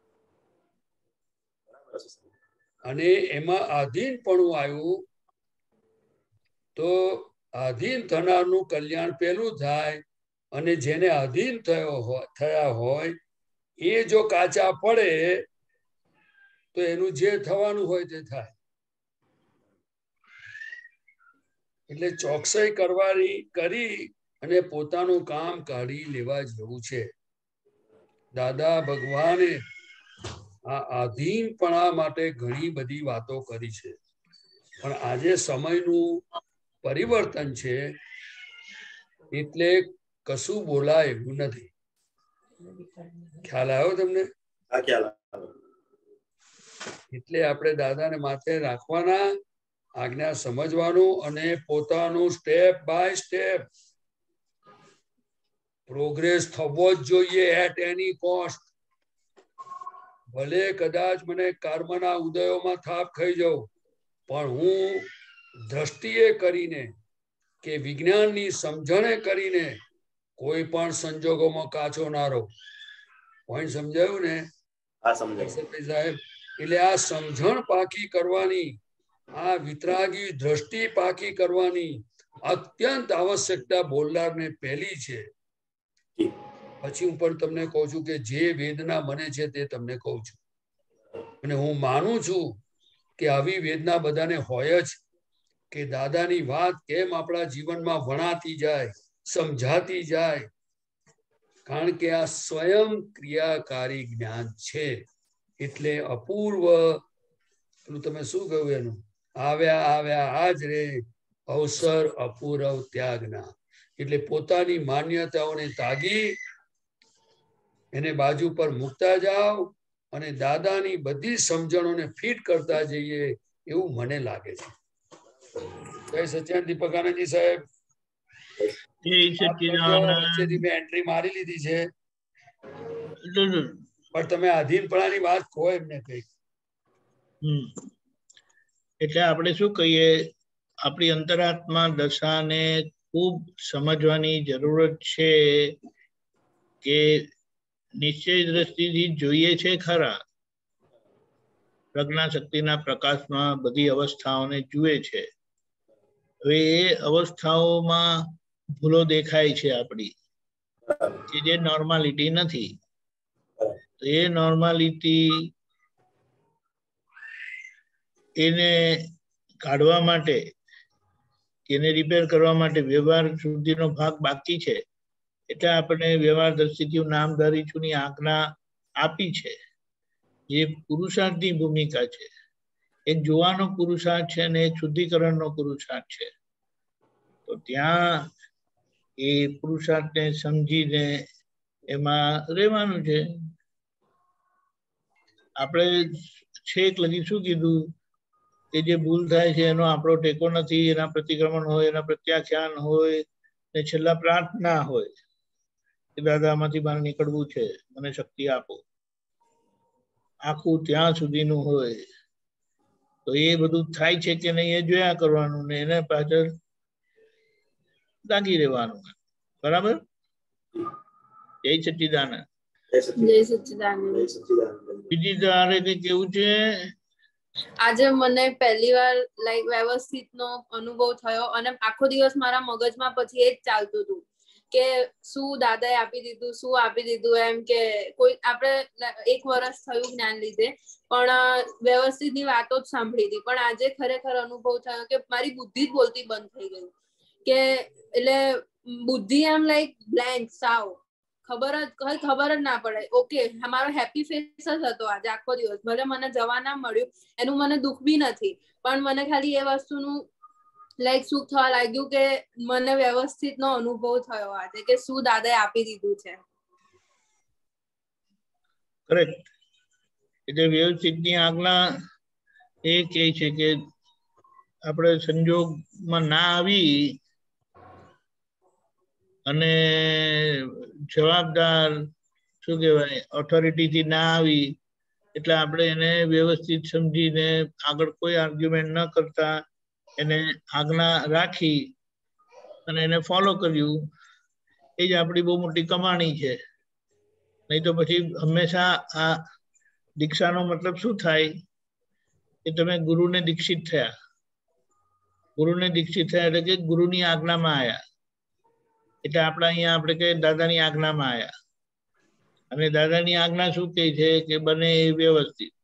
અને એમાં આધીનપણું આવ્યું તો આધીન થનારનું કલ્યાણ પેલું થાય, અને જેને આધીન થયો થયા હોય એ જો કાચા પડે તો એનું જે થવાનું હોય તે થાય. એટલે ચોકસાઈ કરવાની કરી અને પોતાનું કામ કાઢી લેવા જેવું છે. દાદા ભગવાને આ આધીનપણા માટે ઘણી બધી વાતો કરી છે, પણ આજે સમયનું પરિવર્તન છે એટલે કશું બોલાય એવું નથી. ખ્યાલ આવ્યો તમને? એટલે આપણે દાદાને માથે રાખવાના, આજ્ઞા સમજવાનું અને પોતાનું સ્ટેપ બાય સ્ટેપ પ્રોગ્રેસ થવો જ જોઈએ એટ એની કોસ્ટ. ભલે કદાચ મને કર્મના ઉદયોમાં થાપ ખાઈ જાઉં, પણ હું દ્રષ્ટિએ કરીને કે વિજ્ઞાનની સમજણે કરીને કોઈ પણ સંજોગોમાં કાચો ના રહો. પોઈન્ટ સમજાયું ને? હા, સમજાયું સાહેબ. એટલે આ સમજણ પાકી કરવાની, આ વિતરાગી દ્રષ્ટિ પાકી કરવાની અત્યંત આવશ્યકતા બોલનારને પહેલી છે. પછી હું પણ તમને કહું છું કે જે વેદના મને છે તે તમને કહું છું, અને હું માનું છું કે આવી વેદના બધાને હોય જ, કે દાદાની વાત કેમ આપણા જીવનમાં વણાતી જાય, સમજાતી જાય, કારણ કે આ સ્વયં ક્રિયાકારી જ્ઞાન છે. એટલે અપૂર્વ, તમે શું કહ્યું એનું, આવ્યા આવ્યા આજ રે અવસર અપૂર્વ ત્યાગના. એટલે પોતાની માન્યતાઓને તાગી એને બાજુ પર મૂકતા જાઓ અને દાદાની બધી સમજણોને ફિટ કરતા જઈએ એવું મને લાગે છે. જય સચ્ચિદાનંદ દીપકાનંદજી સાહેબ. વચ્ચેથી મેં એન્ટ્રી મારી લીધી છે, પણ તમે આધીનપણાની વાત કહો એમને કઈક. એટલે આપણે શું કહીએ, આપણી અંતરાત્મા દશાને ખૂબ સમજવાની જરૂરત છે કે નિશ્ચય દ્રષ્ટિથી જોઈએ છે ખરા, પ્રજ્ઞા શક્તિના પ્રકાશમાં બધી અવસ્થાઓને જુએ છે. હવે એ અવસ્થાઓમાં ભૂલો દેખાય છે આપણી, કે જે નોર્માલિટી નથી. તો એ નોર્માલિટી એને કાઢવા માટે, એને રિપેર કરવા માટે વ્યવહાર શુદ્ધિનો ભાગ બાકી છે. એટલે આપણે વ્યવહાર દ્રષ્ટિથી નામ ધારીશુંની આજ્ઞા આપી છે, જે પુરુષાર્થની ભૂમિકા છે. એક જોવાનો પુરુષાર્થ છે અને એક શુદ્ધિકરણનો પુરુષાર્થ છે. તો ત્યાં એ પુરુષાર્થને સમજીને એમાં રહેવાનું છે. આપણે છેક લગી શું કીધું કે જે ભૂલ થાય છે એનો આપણો ટેકો નથી, એના પ્રતિક્રમણ હોય, એના પ્રત્યાખ્યાન હોય, ને છેલ્લા પ્રાર્થના હોય કે દાદા આમાંથી બહાર નીકળવું છે, મને શક્તિ આપો. આખું ત્યાં સુધીનું હોય. તો એ બધું થાય છે કે નહીં એ જોયા કરવાનું ને એને પાછળ લાગી રહેવાનું. બરાબર? જય સચ્ચિદાનંદ. જય સચ્ચિદાનંદ. બીજી તારે કઈ કેવું છે? આજે મને પહેલી વાર લાઈક વ્યવસ્થિત નો અનુભવ થયો અને આખો દિવસ મારા મગજમાં પછી એ જ ચાલતું હતું કે શું દાદાએ આપી દીધું, શું આપી દીધું, એમ કે કોઈ આપણે એક વર્ષ થયું જ્ઞાન લીધે પણ વ્યવસ્થિત ની વાતો જ સાંભળી હતી. પણ આજે ખરેખર અનુભવ થયો કે મારી બુદ્ધિ જ બોલતી બંધ થઈ ગઈ કે એટલે બુદ્ધિ એમ લાઈક બ્લેન્ક સાવ ખબર જ કઈ ખબર જ ના પડે. ઓકે, મારો હેપી ફેસ જ હતો આજે આખો દિવસ. ભલે મને જવા ના મળ્યું એનું મને દુઃખ બી નથી, પણ મને ખાલી એ વસ્તુનું લાઈક સુખ થવા લાગ્યું કે મને વ્યવસ્થિત નો અનુભવ થયો આજે કે શું દાદાએ આપી દીધું છે. કરેક્ટ. એટલે વ્યવસ્થિત ની આજ્ઞા એ કહે છે કે આપણે સંજોગમાં ના આવી અને જવાબદાર શું કહેવાય ઓથોરિટીથી ના આવી એટલે આપણે એને વ્યવસ્થિત સમજીને આગળ કોઈ આર્ગ્યુમેન્ટ ન કરતા એને આજ્ઞા રાખી અને એને ફોલો કર્યું. એ જ આપણી બહુ મોટી કમાણી છે. નહીં તો પછી હંમેશા આ દીક્ષાનો મતલબ શું થાય કે તમે ગુરુને દીક્ષિત થયા. ગુરુને દીક્ષિત થયા એટલે કે ગુરુની આજ્ઞામાં આવ્યા. એટલે આપણા અહીંયા આપણે કહીએ દાદાની આજ્ઞામાં આવ્યા. અને દાદાની આજ્ઞા શું કહે છે કે બને એ વ્યવસ્થિત.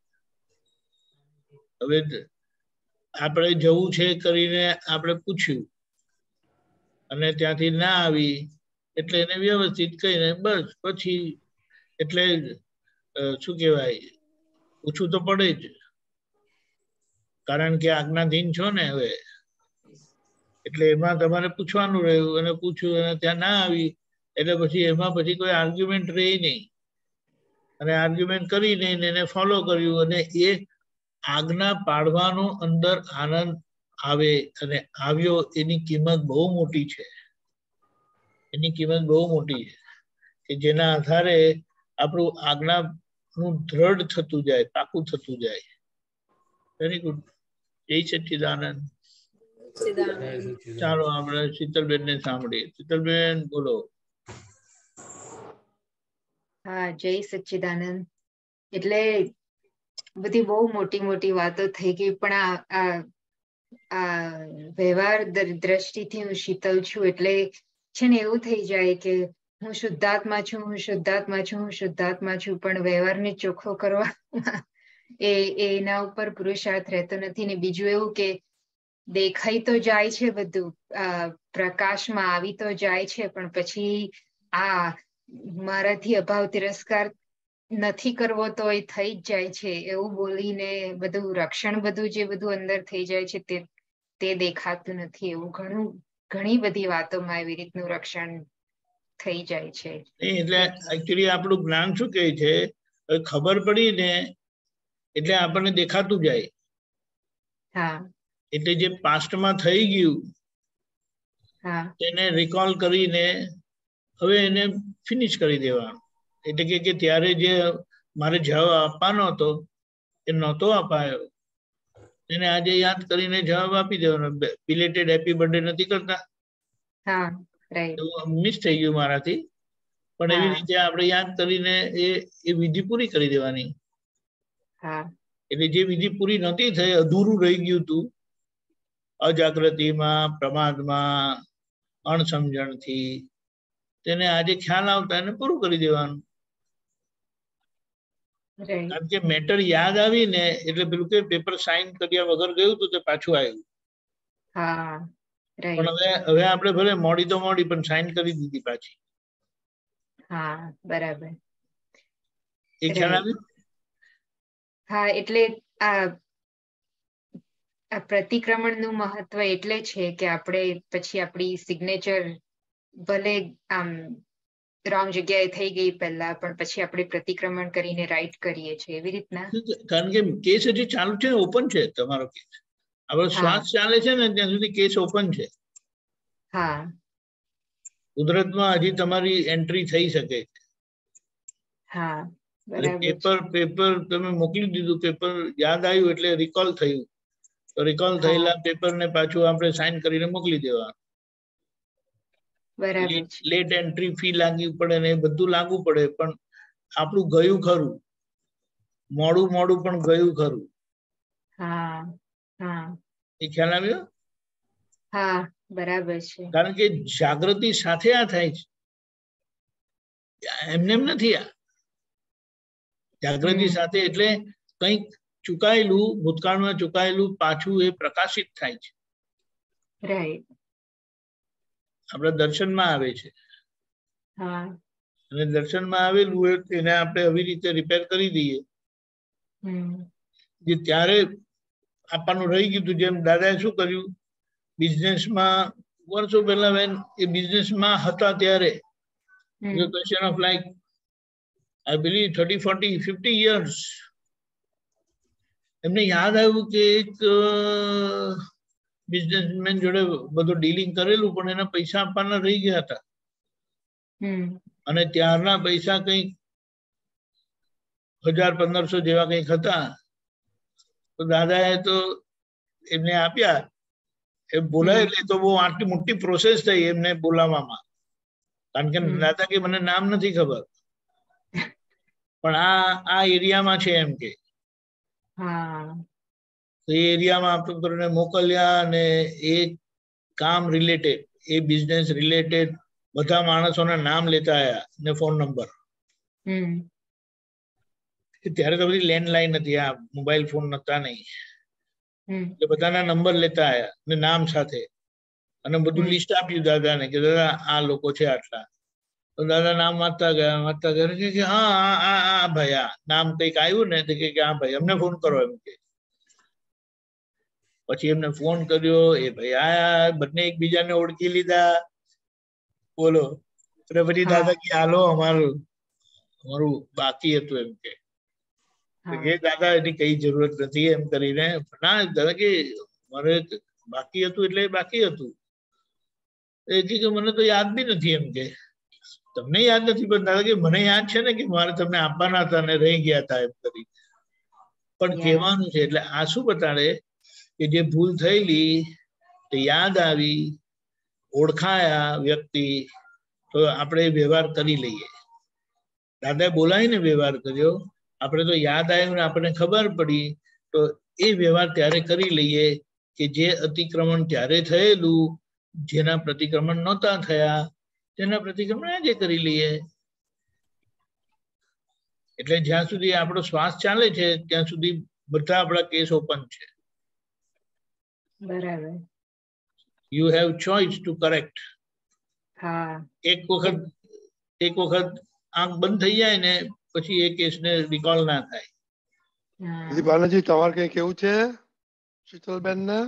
હવે આપણે જવું છે કરીને આપણે પૂછ્યું અને ત્યાંથી ના આવી એટલે એને વ્યવસ્થિત કહીને બસ પછી એટલે શું કહેવાય પૂછવું તો પડે જ, કારણ કે આજ્ઞાધીન છો ને હવે. એટલે એમાં તમારે પૂછવાનું રહ્યું અને પૂછ્યું અને ત્યાં ના આવી એટલે પછી એમાં પછી કોઈ આર્ગ્યુમેન્ટ રહે નહીં. અને આર્ગ્યુમેન્ટ કરીને એને ફોલો કર્યું અને એ આજ્ઞા પાડવાનો અંદર આનંદ આવે અને આવ્યો એની કિંમત બહુ મોટી છે. એની કિંમત બહુ મોટી છે કે જેના આધારે આપણું આજ્ઞાનું દ્રઢ થતું જાય, પાકું થતું જાય. Very good. જય સચ્ચિદાનંદ. ચાલો આપણે શીતલબેન ને સાંભળીએ. શીતલબેન બોલો. હા, જય સચ્ચિદાનંદ. એટલે બધી બહુ મોટી મોટી વાતો થઈ ગઈ પણ આ આ વ્યવહાર દ્રષ્ટિથી હું શીતલ છું એટલે છે ને એવું થઈ જાય કે હું શુદ્ધાત્મા છું, હું શુદ્ધાત્મા છું, હું શુદ્ધાત્મા છું, પણ વ્યવહારને ચોખ્ખો કરવા એ એના ઉપર પુરુષાર્થ રહેતો નથી. ને બીજું એવું કે દેખાઈ તો જાય છે બધું, પ્રકાશમાં આવી તો જાય છે, પણ પછી આ મારાથી અભાવ તિરસ્કાર નથી કરવો તો એ થઈ જ જાય છે એવું બોલીને બધું રક્ષણ બધું જે બધું અંદર થઈ જાય છે તે તે દેખાતું નથી. એવું ઘણું ઘણી બધી વાતોમાં એવી રીતનું રક્ષણ થઈ જાય છે. એટલે એકચ્યુઅલી આપણું જ્ઞાન શું કહે છે, ખબર પડી ને એટલે આપણને દેખાતું જાય. હા, એટલે જે પાસ્ટમાં થઈ ગયું હા, તેને રિકોલ કરીને હવે એને ફિનિશ કરી દેવાનું. એટલે કે કે ત્યારે જે મારે જવાબ આપવાનો હતો એ નહોતો અપાયો, એને આજે યાદ કરીને જવાબ આપી દેવાનો. બિલેટેડ હેપી બર્થડે નથી કરતા, હા, રાઈટ, મિસ થઈ ગયું મારાથી, પણ એવી રીતે આપણે યાદ કરીને એ એ વિધિ પૂરી કરી દેવાની. હા, એટલે જે વિધિ પૂરી નહોતી થઈ, અધૂરું રહી ગયું હતું અજાગૃતિમાં, પ્રમાદમાં, અણસમજણથી, તેને આજે ખ્યાલ આવતા એને પૂરું કરી દેવાનું. કારણ કે મેટર યાદ આવી ને એટલે પેલું કે પેપર સાઇન કર્યા વગર ગયું હતું તે પાછું આવ્યું. પણ હવે હવે આપણે ભલે મોડી તો મોડી પણ સાઇન કરી દીધી પાછી. હા, બરાબર. એ ખ્યાલ આવ્યું? હા, એટલે આ આ પ્રતિક્રમણનું મહત્વ એટલે છે કે આપણે પછી આપણી સિગ્નેચર ભલે આમ રોંગ જગ્યાએ થઈ ગઈ પહેલા, પણ પછી આપણે પ્રતિક્રમણ કરીને રાઈટ કરીએ છીએ એવી રીતના. કારણ કે કેસ હજી ચાલુ છે, ઓપન છે તમારો કેસ. આપણો શ્વાસ ચાલે છે ને ત્યાં સુધી કેસ ઓપન છે. હા, કુદરતમાં હજી તમારી એન્ટ્રી થઈ શકે છે. હા, બરાબર. પેપર પેપર તમે મોકલી દીધું, પેપર યાદ આવ્યું એટલે રિકોલ થયું, તો રિકોલ થયેલા પેપર ને પાછું આપણે સાઇન કરીને મોકલી દેવા. બરાબર છે. લેટ એન્ટ્રી ફી લાગવી પડે ને એ બધું લાગુ પડે, પણ આપણું ગયું ખરું, મોડું મોડું પણ ગયું ખરું. હા હા એ ખ્યાલ આવ્યો? હા બરાબર છે. કારણ કે જાગૃતિ સાથે આ થાય છે, એમને એમ નથી. આ જાગૃતિ સાથે એટલે કંઈક ચુકાયેલું, ભૂતકાળમાં ચુકાયેલું પાછું એ પ્રકાશિત થાય છે. રાઈટ. આપણા દર્શનમાં આવે છે. હા. અને દર્શનમાં આવેલું હોય એને આપણે આવી રીતે રિપેર કરી દઈએ. જે ત્યારે આપવાનું રહી ગયું હતું, જેમ દાદાએ શું કર્યું, બિઝનેસમાં વર્ષો પહેલા વેન એ બિઝનેસમાં હતા ત્યારે question of like I believe thirty forty fifty years એમને યાદ આવ્યું કે એક બિઝનેસમેન જોડે બધું ડીલિંગ કરેલું, પણ એના પૈસા આપવાના રહી ગયા હતા. અને ત્યારના પૈસા કંઈક હજાર પંદરસો જેવા કંઈક હતા. તો દાદાએ તો એમને આપ્યા. એ બોલાય એટલે તો બહુ આટલી મોટી પ્રોસેસ થઈ એમને બોલાવવામાં, કારણ કે દાદા કે મને નામ નથી ખબર, પણ આ આ એરિયામાં છે એમ કે. તો એ એરિયામાં આપણે કરીને મોકલ્યા, અને એ કામ રિલેટેડ, એ બિઝનેસ રિલેટેડ બધા માણસોના નામ લેતા આવ્યા ને ફોન નંબર. ત્યારે તો બધી લેન્ડલાઈન હતી, આ મોબાઈલ ફોન નતા નહીં, એટલે બધાના નંબર લેતા આવ્યા ને નામ સાથે, અને બધું લિસ્ટ આપ્યું દાદાને કે દાદા આ લોકો છે આટલા. તો દાદા નામ વાંચતા ગયા વાંચતા ગયા કે હા આ આ ભાઈ આ નામ કંઈક આવ્યું ને, કે હા ભાઈ અમને ફોન કરો એમ કે. પછી એમને ફોન કર્યો, એ ભાઈ આયા, બંને એકબીજાને ઓળખી લીધા. બોલો. એટલે પછી દાદા કે હાલો અમારું અમારું બાકી હતું એમ કે. એ દાદા એની કઈ જરૂરત નથી એમ કરીને, ના દાદા કે મારે બાકી હતું એટલે બાકી હતું. એ કે મને તો યાદ બી નથી એમ કે. તમને યાદ નથી, પણ દાદા કે મને યાદ છે ને કે મારે તમને આપવાના હતા અને રહી ગયા હતા એમ કરી. પણ કહેવાનું છે એટલે આ શું બતાડે કે જે ભૂલ થયેલી તે યાદ આવી, ઓળખાયા વ્યક્તિ, તો આપણે વ્યવહાર કરી લઈએ. દાદાએ બોલાવીને વ્યવહાર કર્યો, આપણે તો યાદ આવ્યું ને આપણને ખબર પડી, તો એ વ્યવહાર ત્યારે કરી લઈએ કે જે અતિક્રમણ ત્યારે થયેલું, જેના પ્રતિક્રમણ નહોતા થયા તેના પ્રતિક્રમણ આજે કરી લઈએ. એટલે જ્યાં સુધી આપણો શ્વાસ ચાલે છે ત્યાં સુધી બધા આપણા કેસ ઓપન છે. બરાબર. You have choice to correct. હા. એક વખત એક વખત આંખ બંધ થઈ જાય ને પછી એ કેસને રિકોલ ના થાય. ભાનુજી તમારે કઈ કેવું છે શીતલબેન ને?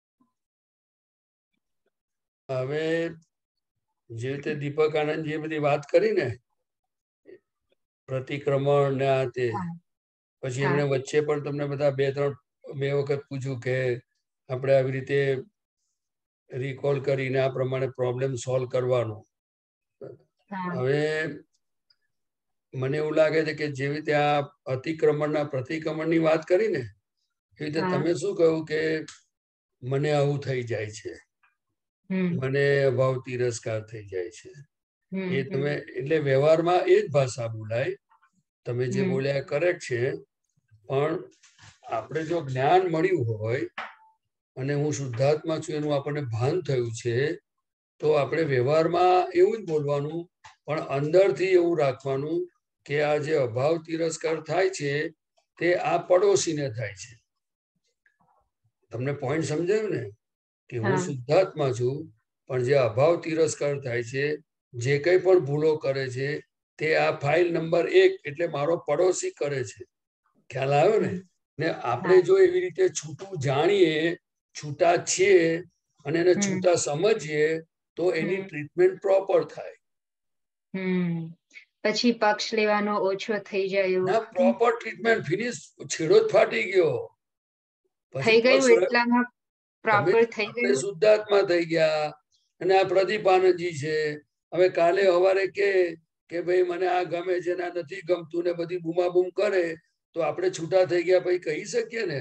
હવે જે રીતે દીપક આનંદ જે બધી વાત કરી ને પ્રતિક્રમણ ને આ તે, પછી એમણે વચ્ચે પણ તમને બધા બે ત્રણ બે વખત પૂછ્યું કે આપણે આવી રીતે રિકોલ કરીને આ પ્રમાણે પ્રોબ્લેમ સોલ્વ કરવાનો. હવે મને એવું લાગે છે કે જેવી રીતે આ અતિક્રમણના પ્રતિક્રમણની વાત કરી ને, એવી રીતે તમે શું કહ્યું કે મને આવું થઈ જાય છે, મને અભાવ તિરસ્કાર થઈ જાય છે, એ તમે એટલે વ્યવહારમાં એ જ ભાષા બોલાય. તમે જે બોલ્યા કરેક્ટ છે, પણ આપણે જો જ્ઞાન મળ્યું હોય અને હું શુદ્ધાત્મા છું એનું આપણને ભાન થયું છે, તો આપણે વ્યવહારમાં એવું જ બોલવાનું, પણ અંદરથી એવું રાખવાનું કે આ જે અભાવ તિરસ્કાર થાય છે તે આ પડોશીને થાય છે. તમને પોઈન્ટ સમજાયું ને કે હું શુદ્ધાત્મા છું, પણ જે અભાવ તિરસ્કાર થાય છે, જે કંઈ પણ ભૂલો કરે છે તે આ ફાઇલ નંબર એક એટલે મારો પડોશી કરે છે. ખ્યાલ આવ્યો ને? ને આપણે જો એવી રીતે છૂટું જાણીએ, છૂટા છીએ અને એને છૂટા સમજીએ તો એની ટ્રીટમેન્ટ પ્રોપર થાય. હમ પછી પક્ષ લેવાનો ઓછો થઈ જાય. ના, પ્રોપર ટ્રીટમેન્ટ ફિનિશ, છેડો જ ફાટી ગયો. થઈ ગયું એટલામાં પ્રોપર થઈ ગયું. શુદ્ધાત્મા થઈ ગયા. અને આ પ્રદીપ આનંદજી છે, હવે કાલે સવારે કે કે ભાઈ મને આ ગમે છે ને આ નથી ગમતું ને બધી બૂમાબૂમ કરે, તો આપણે છૂટા થઈ ગયા પછી કહી શકીએ ને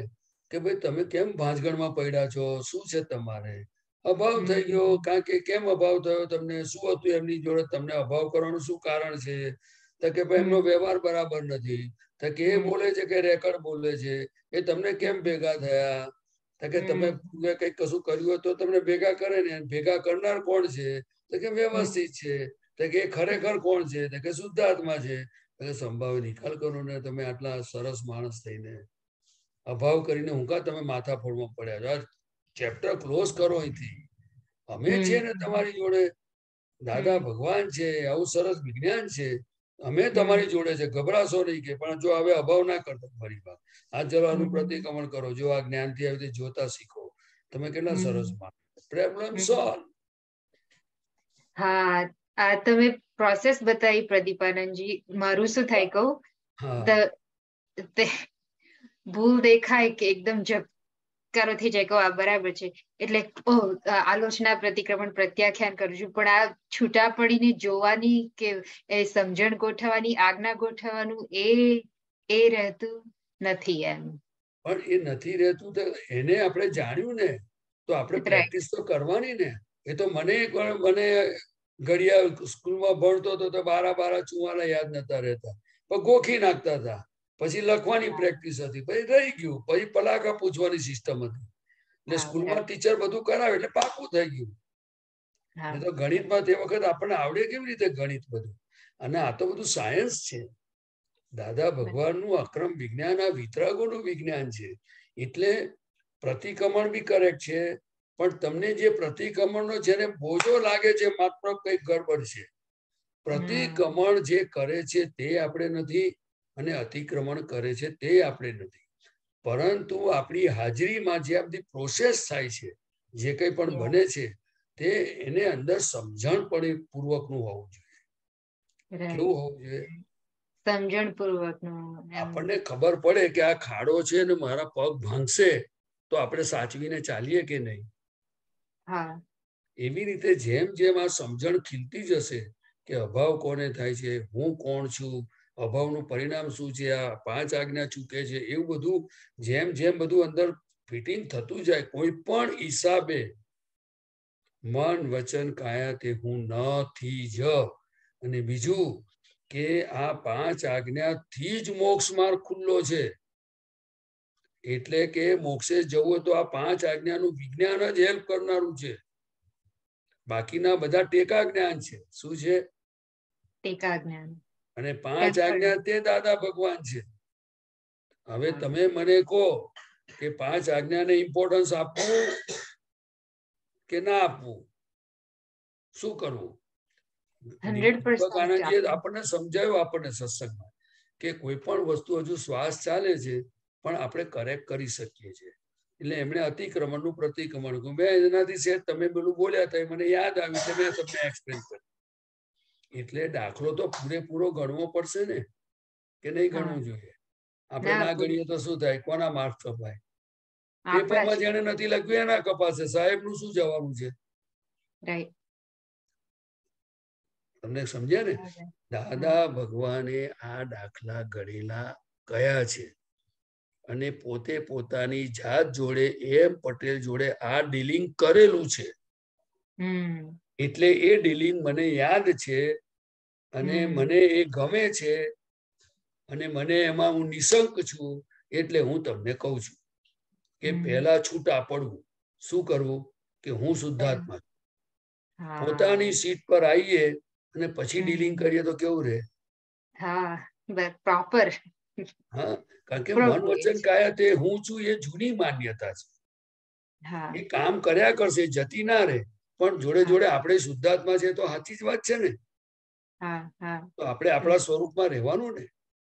કે ભાઈ તમે કેમ ભાંજગણમાં પડ્યા છો, શું છે તમારે? અભાવ થઈ ગયો. કારણ કે કેમ અભાવ થયો તમને, શું હતું એમની જોડે, તમને અભાવ કરવાનું શું કારણ છે? તો કે ભાઈ એમનો વ્યવહાર બરાબર નથી. તો કે એ બોલે છે કે રેકર્ડ બોલે છે, એ તમને કેમ ભેગા થયા? તો કે તમે કઈક કશું કર્યું હોય તો તમને ભેગા કરે ને, ભેગા કરનાર કોણ છે? તો કે વ્યવસ્થિત છે. તો કે ખરેખર કોણ છે? તો કે શુદ્ધાત્મા છે. એટલે સંભાવ નિકાલ કરો ને, તમે આટલા સરસ માણસ થઈને અભાવ કરીને હું કા તમે માથાફોડમાં પડ્યા છો? ચેપ્ટર ક્લોઝ કરો અહીંથી. અમે છીએ ને તમારી જોડે, દાદા ભગવાન છે, આવું સરસ વિજ્ઞાન છે, અમે તમારી જોડે છે, ગભરાશો નહીં. કે પણ જો હવે અભાવ ના કરતો મારી વાત, આ જલવાનું પ્રતિક્રમણ કરો, જો આ જ્ઞાનથી આવી રીતે જોતા શીખો, તમે કેટલા સરસ માણસ. Problem solve. હા, આ તમે પ્રોસેસ બતાવી પ્રદીપાનંદજી. મારું શું થાય કહું? ભૂલ દેખાય કે એકદમ ઝબકારો થઈ જાય, કહો આ બરાબર છે, એટલે આલોચના, પ્રતિક્રમણ, પ્રત્યાખ્યાન કરું છું. પણ આ છૂટા પડીને જોવાની કે એ સમજણ ગોઠવવાની, આજ્ઞા ગોઠવવાનું, એ એ રહેતું નથી એમ. પણ એ નથી રહેતું તો એને આપણે જાણ્યું ને, તો આપણે પ્રેક્ટિસ તો કરવાની ને. એ તો મને મને ઘડિયા સ્કૂલમાં ભણતો હતો તો બારા બારા ચુવાના યાદ નતા રહેતા, પણ ગોખી નાખતા હતા. પછી લખવાની પ્રેક્ટિસ હતી, પછી રહી ગયું. પછી પલાકા પૂછવાની સિસ્ટમ હતી, એટલે સ્કૂલમાં ટીચર બધું કરાવે એટલે પાકું થઈ ગયું. એ તો ગણિતમાં તે વખત આપણને આવડે કેવી રીતે ગણિત બધું? અને આ તો બધું સાયન્સ છે. દાદા ભગવાનનું અક્રમ વિજ્ઞાન આ વિતરાગોનું વિજ્ઞાન છે. એટલે પ્રતિક્રમણ બી કરેક્ટ છે, પણ તમને જે પ્રતિક્રમણનો જેને બોજો લાગે છે માત્ર કઈક ગડબડ છે. પ્રતિક્રમણ જે કરે છે તે આપણે નથી, અને અતિક્રમણ કરે છે તે આપણે નથી. પરંતુ આપણી હાજરીમાં જે બધી પ્રોસેસ થાય છે, જે કંઈ પણ બને છે, તે એને અંદર સમજણ પડે પૂર્વકનું હોવું જોઈએ. કેવું હોવું જોઈએ? સમજણ પૂર્વક. આપણને ખબર પડે કે આ ખાડો છે ને મારા પગ ભાંગશે, તો આપણે સાચવીને ચાલીએ કે નહીં? એવી રીતે જેમ જેમ આ સમજણ ખીલતી જશે કે અભાવ કોને થાય છે, હું કોણ છું, અભાવનું પરિણામ શું છે, આ પાંચ આજ્ઞા ચૂકે છે, એવું બધું જેમ જેમ બધું અંદર ફિટિંગ થતું જાય, કોઈ પણ હિસાબે મન વચન કાયા તે હું નથી જ. અને બીજું કે આ પાંચ આજ્ઞાથી જ મોક્ષ માર્ગ ખુલ્લો છે. એટલે કે મોક્ષે જવું તો આ પાંચ આજ્ઞાનું વિજ્ઞાન જ હેલ્પ કરનારું છે. બાકીના બધા ટેકા જ્ઞાન છે. શું છે? ટેકા જ્ઞાન. અને પાંચ આજ્ઞા તે દાદા ભગવાન છે. હવે તમે મને કહો કે પાંચ આજ્ઞાને ઇમ્પોર્ટન્સ આપવું કે ના આપવું, શું કરવું? આપણને સમજાયું આપણને સત્સંગમાં કે કોઈ પણ વસ્તુ હજુ શ્વાસ ચાલે છે પણ આપણે કરેક્ટ કરી શકીએ છીએ. એટલે એમણે અતિક્રમણનું પ્રતિક્રમણ કહ્યું. મેં એનાથી છે તમે પેલું બોલ્યા હતા મને યાદ આવ્યું એટલે મેં તમને એક્સપ્લેન કર્યું. એટલે દાખલો તો પૂરેપૂરો ગણવો પડશે ને, કે નહીં ગણવું જોઈએ? આપણે ના ગણીએ તો શું થાય? કોના માર્ક્સ કપાય? પેપરમાં જેને નથી લખ્યું એના કપાશે. સાહેબ નું શું જવાનું છે? તમને સમજ્યા ને? દાદા ભગવાને આ દાખલા ગણેલા કયા છે, અને પોતે પોતાની જાત જોડે એમ પટેલ જોડે આ ડીલિંગ કરેલું છે. એટલે એ ડીલિંગ મને યાદ છે, અને મને એ ગમે છે, અને મને એમાં હું નિશંક છું. એટલે હું તમને કહું છું કે પહેલા છૂટા પડવું. શું કરવું? કે હું શુદ્ધાત્મા પોતાની સીટ પર આવીએ અને પછી ડીલિંગ કરીએ તો કેવું રહે? હા, પ્રોપર. હા, કારણ કે મન વચન કાયા તે હું છું એ જૂની માન્યતા છે. એ કામ કર્યા કરશે, જતી ના રહે. પણ જોડે જોડે આપણે શુદ્ધાત્મા છે તો સાચી જ વાત છે ને. તો આપણે આપણા સ્વરૂપમાં રહેવાનું ને.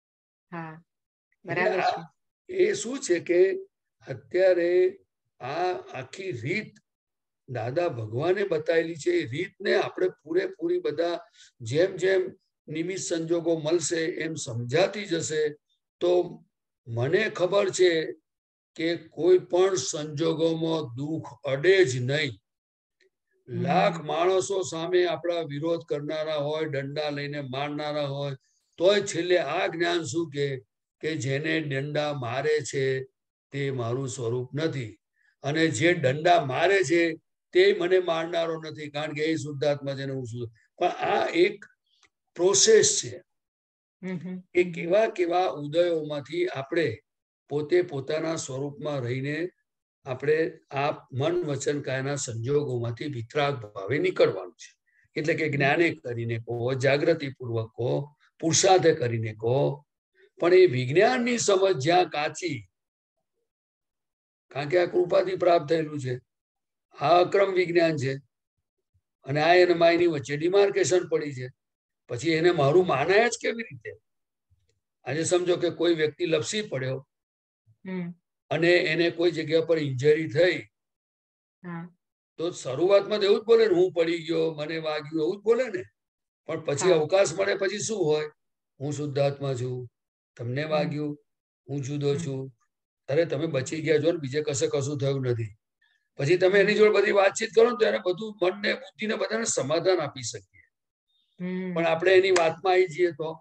એ શું છે કે અત્યારે આ આખી રીત દાદા ભગવાને બતાવેલી છે. એ રીતને આપણે પૂરેપૂરી બધા જેમ જેમ નિમિત્ત સંજોગો મળશે એમ સમજાતી જશે. તો મને ખબર છે કે કોઈ પણ સંજોગોમાં દુઃખ અડે જ નહીં. લાખ માણસો સામે આપણા વિરોધ કરનારા હોય, દંડા લઈને મારનારા હોય, તોય છેલ્લે આ જ્ઞાન શું કે કે જેને દંડા મારે છે તે મારું સ્વરૂપ નથી. અને જે દંડા મારે છે તે મને મારનારો નથી, કારણ કે એ શુદ્ધાત્મા છે ને હું શુદ્ધ. પણ આ એક પ્રોસેસ છે. એ કેવા કેવા ઉદયોમાંથી આપણે પોતે પોતાના સ્વરૂપમાં રહીને આપણે આ મન વચન કાયના સંજોગોમાંથી વિતરાગ ભાવે નીકળવાનું છે. એટલે કે જ્ઞાને કરીને કહો, જાગૃતિ પૂર્વક કહો, પુરુષાર્થે કરીને કહો, પણ એ વિજ્ઞાનની સમજ જ્યાં કાચી, કારણ કે આ કૃપાથી પ્રાપ્ત થયેલું છે, આ અક્રમ વિજ્ઞાન છે, અને આ એને માયની વચ્ચે ડિમાર્કેશન પડી છે. પછી એને મારું માનાય જ કેવી રીતે? આજે સમજો કે કોઈ વ્યક્તિ લપસી પડ્યો અને એને કોઈ જગ્યા પર ઇન્જરી થઈ, તો શરૂઆતમાં તો એવું જ બોલે ને, હું પડી ગયો, મને વાગ્યું, એવું જ બોલે ને. પણ પછી અવકાશ મળે પછી શું હોય? હું શુદ્ધાત્મા છું, તમને વાગ્યું, હું જુદો છું, અરે તમે બચી ગયા છો ને, બીજે કશે કશું થયું નથી. પછી તમે એની જોડે બધી વાતચીત કરો ને, તો એને બધું મનને બુદ્ધિને બધાને સમાધાન આપી શકીએ. પણ આપણે એની વાતમાં આવી જઈએ તો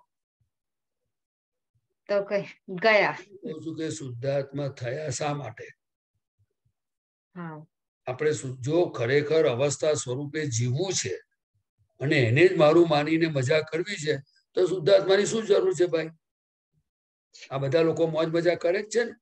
તો કઈ ગયા. કહું છું કે શુદ્ધાત્મા થયા શા માટે? આપણે જો ખરેખર અવસ્થા સ્વરૂપે જીવવું છે અને એને જ મારું માનીને મજા કરવી છે, તો શુદ્ધાત્માની શું જરૂર છે ભાઈ? આ બધા લોકો મોજ મજા કરે જ છે ને.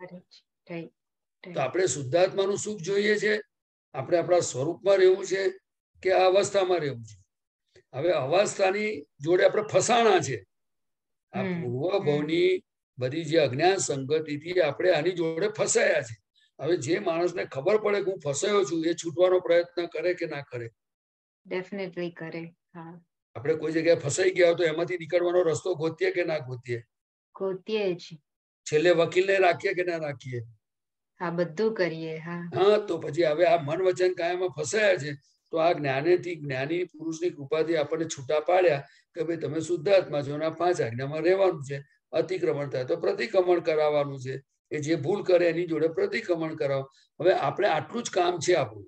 તો આપણે શુદ્ધાત્માનું સુખ જોઈએ છે, આપણે આપણા સ્વરૂપમાં રહેવું છે કે આ અવસ્થામાં રહેવું છે? હવે અવસ્થાની જોડે આપણે ફસાણા છે. આ પૂર્વભવની બધી જે અજ્ઞાન સંગતિથી આપણે આની જોડે ફસાયા છે. હવે જે માણસને ખબર પડે કે હું ફસાયો છું, એ છૂટવાનો પ્રયત્ન કરે કે ના કરે? ડેફિનેટલી કરે. આપણે કોઈ જગ્યાએ ફસાઈ ગયા તો એમાંથી નીકળવાનો રસ્તો ગોતીએ કે ના ગોતીએ? ગોતીએ જ. છેલ્લે વકીલને રાખીએ કે ના રાખીએ? હા, બધું કરીએ. હા હા તો પછી હવે આ મન વચન કાયામાં ફસાયા છે, તો આ જ્ઞાનેથી જ્ઞાની પુરુષની કૃપાથી આપણને છૂટા પાડ્યા કે ભાઈ તમે શુદ્ધાત્મા છો, આ પાંચ આજ્ઞામાં રહેવાનું છે. અતિક્રમણ થાય તો પ્રતિક્રમણ કરાવવાનું છે. એ જે ભૂલ કરે એની જોડે પ્રતિક્રમણ કરાવો. હવે આપણે આટલું જ કામ છે આપણું.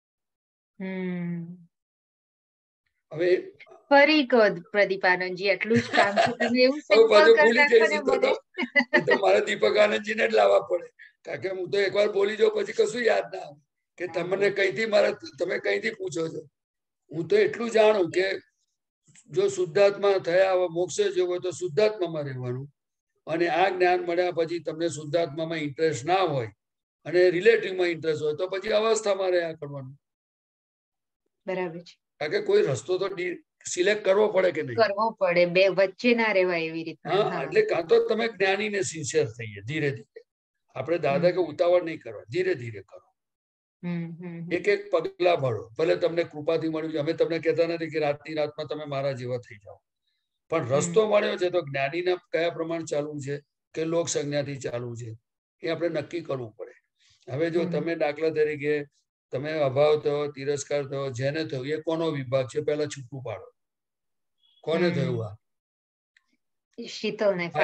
હવે ફરી કહો પ્રદીપાનંદજી, એટલું જ કામ છે. તમે એવું ભૂલી જઈશું તો મારે દીપક આનંદજીને જ લાવવા પડે, કારણ કે હું તો એકવાર બોલી જાઉં પછી કશું યાદ ના આવે કે તમને કઈથી મારે તમે કઈથી પૂછો છો. હું તો એટલું જાણું કે જો શુદ્ધાત્મા થયા મોક્ષે જવું હોય તો શુદ્ધાત્મામાં રહેવાનું, અને આ જ્ઞાન મળ્યા પછી તમને શુદ્ધાત્મામાં ઇન્ટરેસ્ટ ના હોય અને રિલેટિવમાં ઇન્ટરેસ્ટ હોય તો પછી અવસ્થામાં રહ્યા કરવાનું. બરાબર છે. કારણ કે કોઈ રસ્તો તો સિલેક્ટ કરવો પડે કે નહીં? કરવો પડે, બે વચ્ચે ના રહેવાય એવી રીતે. હા, એટલે કાં તો તમે જ્ઞાની ને સિન્સિયર થઈએ ધીરે ધીરે. આપણે દાદા કે ઉતાવળ નહીં કરવા, ધીરે ધીરે કરો. એક એક પગલા ભરો. ભલે તમને કૃપાથી મળ્યું, અમે તમને કહેતા નથી કે રાતની રાતમાં તમે મારા જેવા થઈ જાઓ, પણ રસ્તો મળ્યો છે તો જ્ઞાનીના કયા પ્રમાણ ચાલવું છે કે લોક સંજ્ઞાથી ચાલવું છે એ આપણે નક્કી કરવું પડે. હવે જો તમે દાખલા તરીકે તમે અભાવ થયો, તિરસ્કાર થયો, જેને થયું એ કોનો વિભાગ છે? પહેલા છૂટું પાડો. કોને થયું આ? શીતલ ને.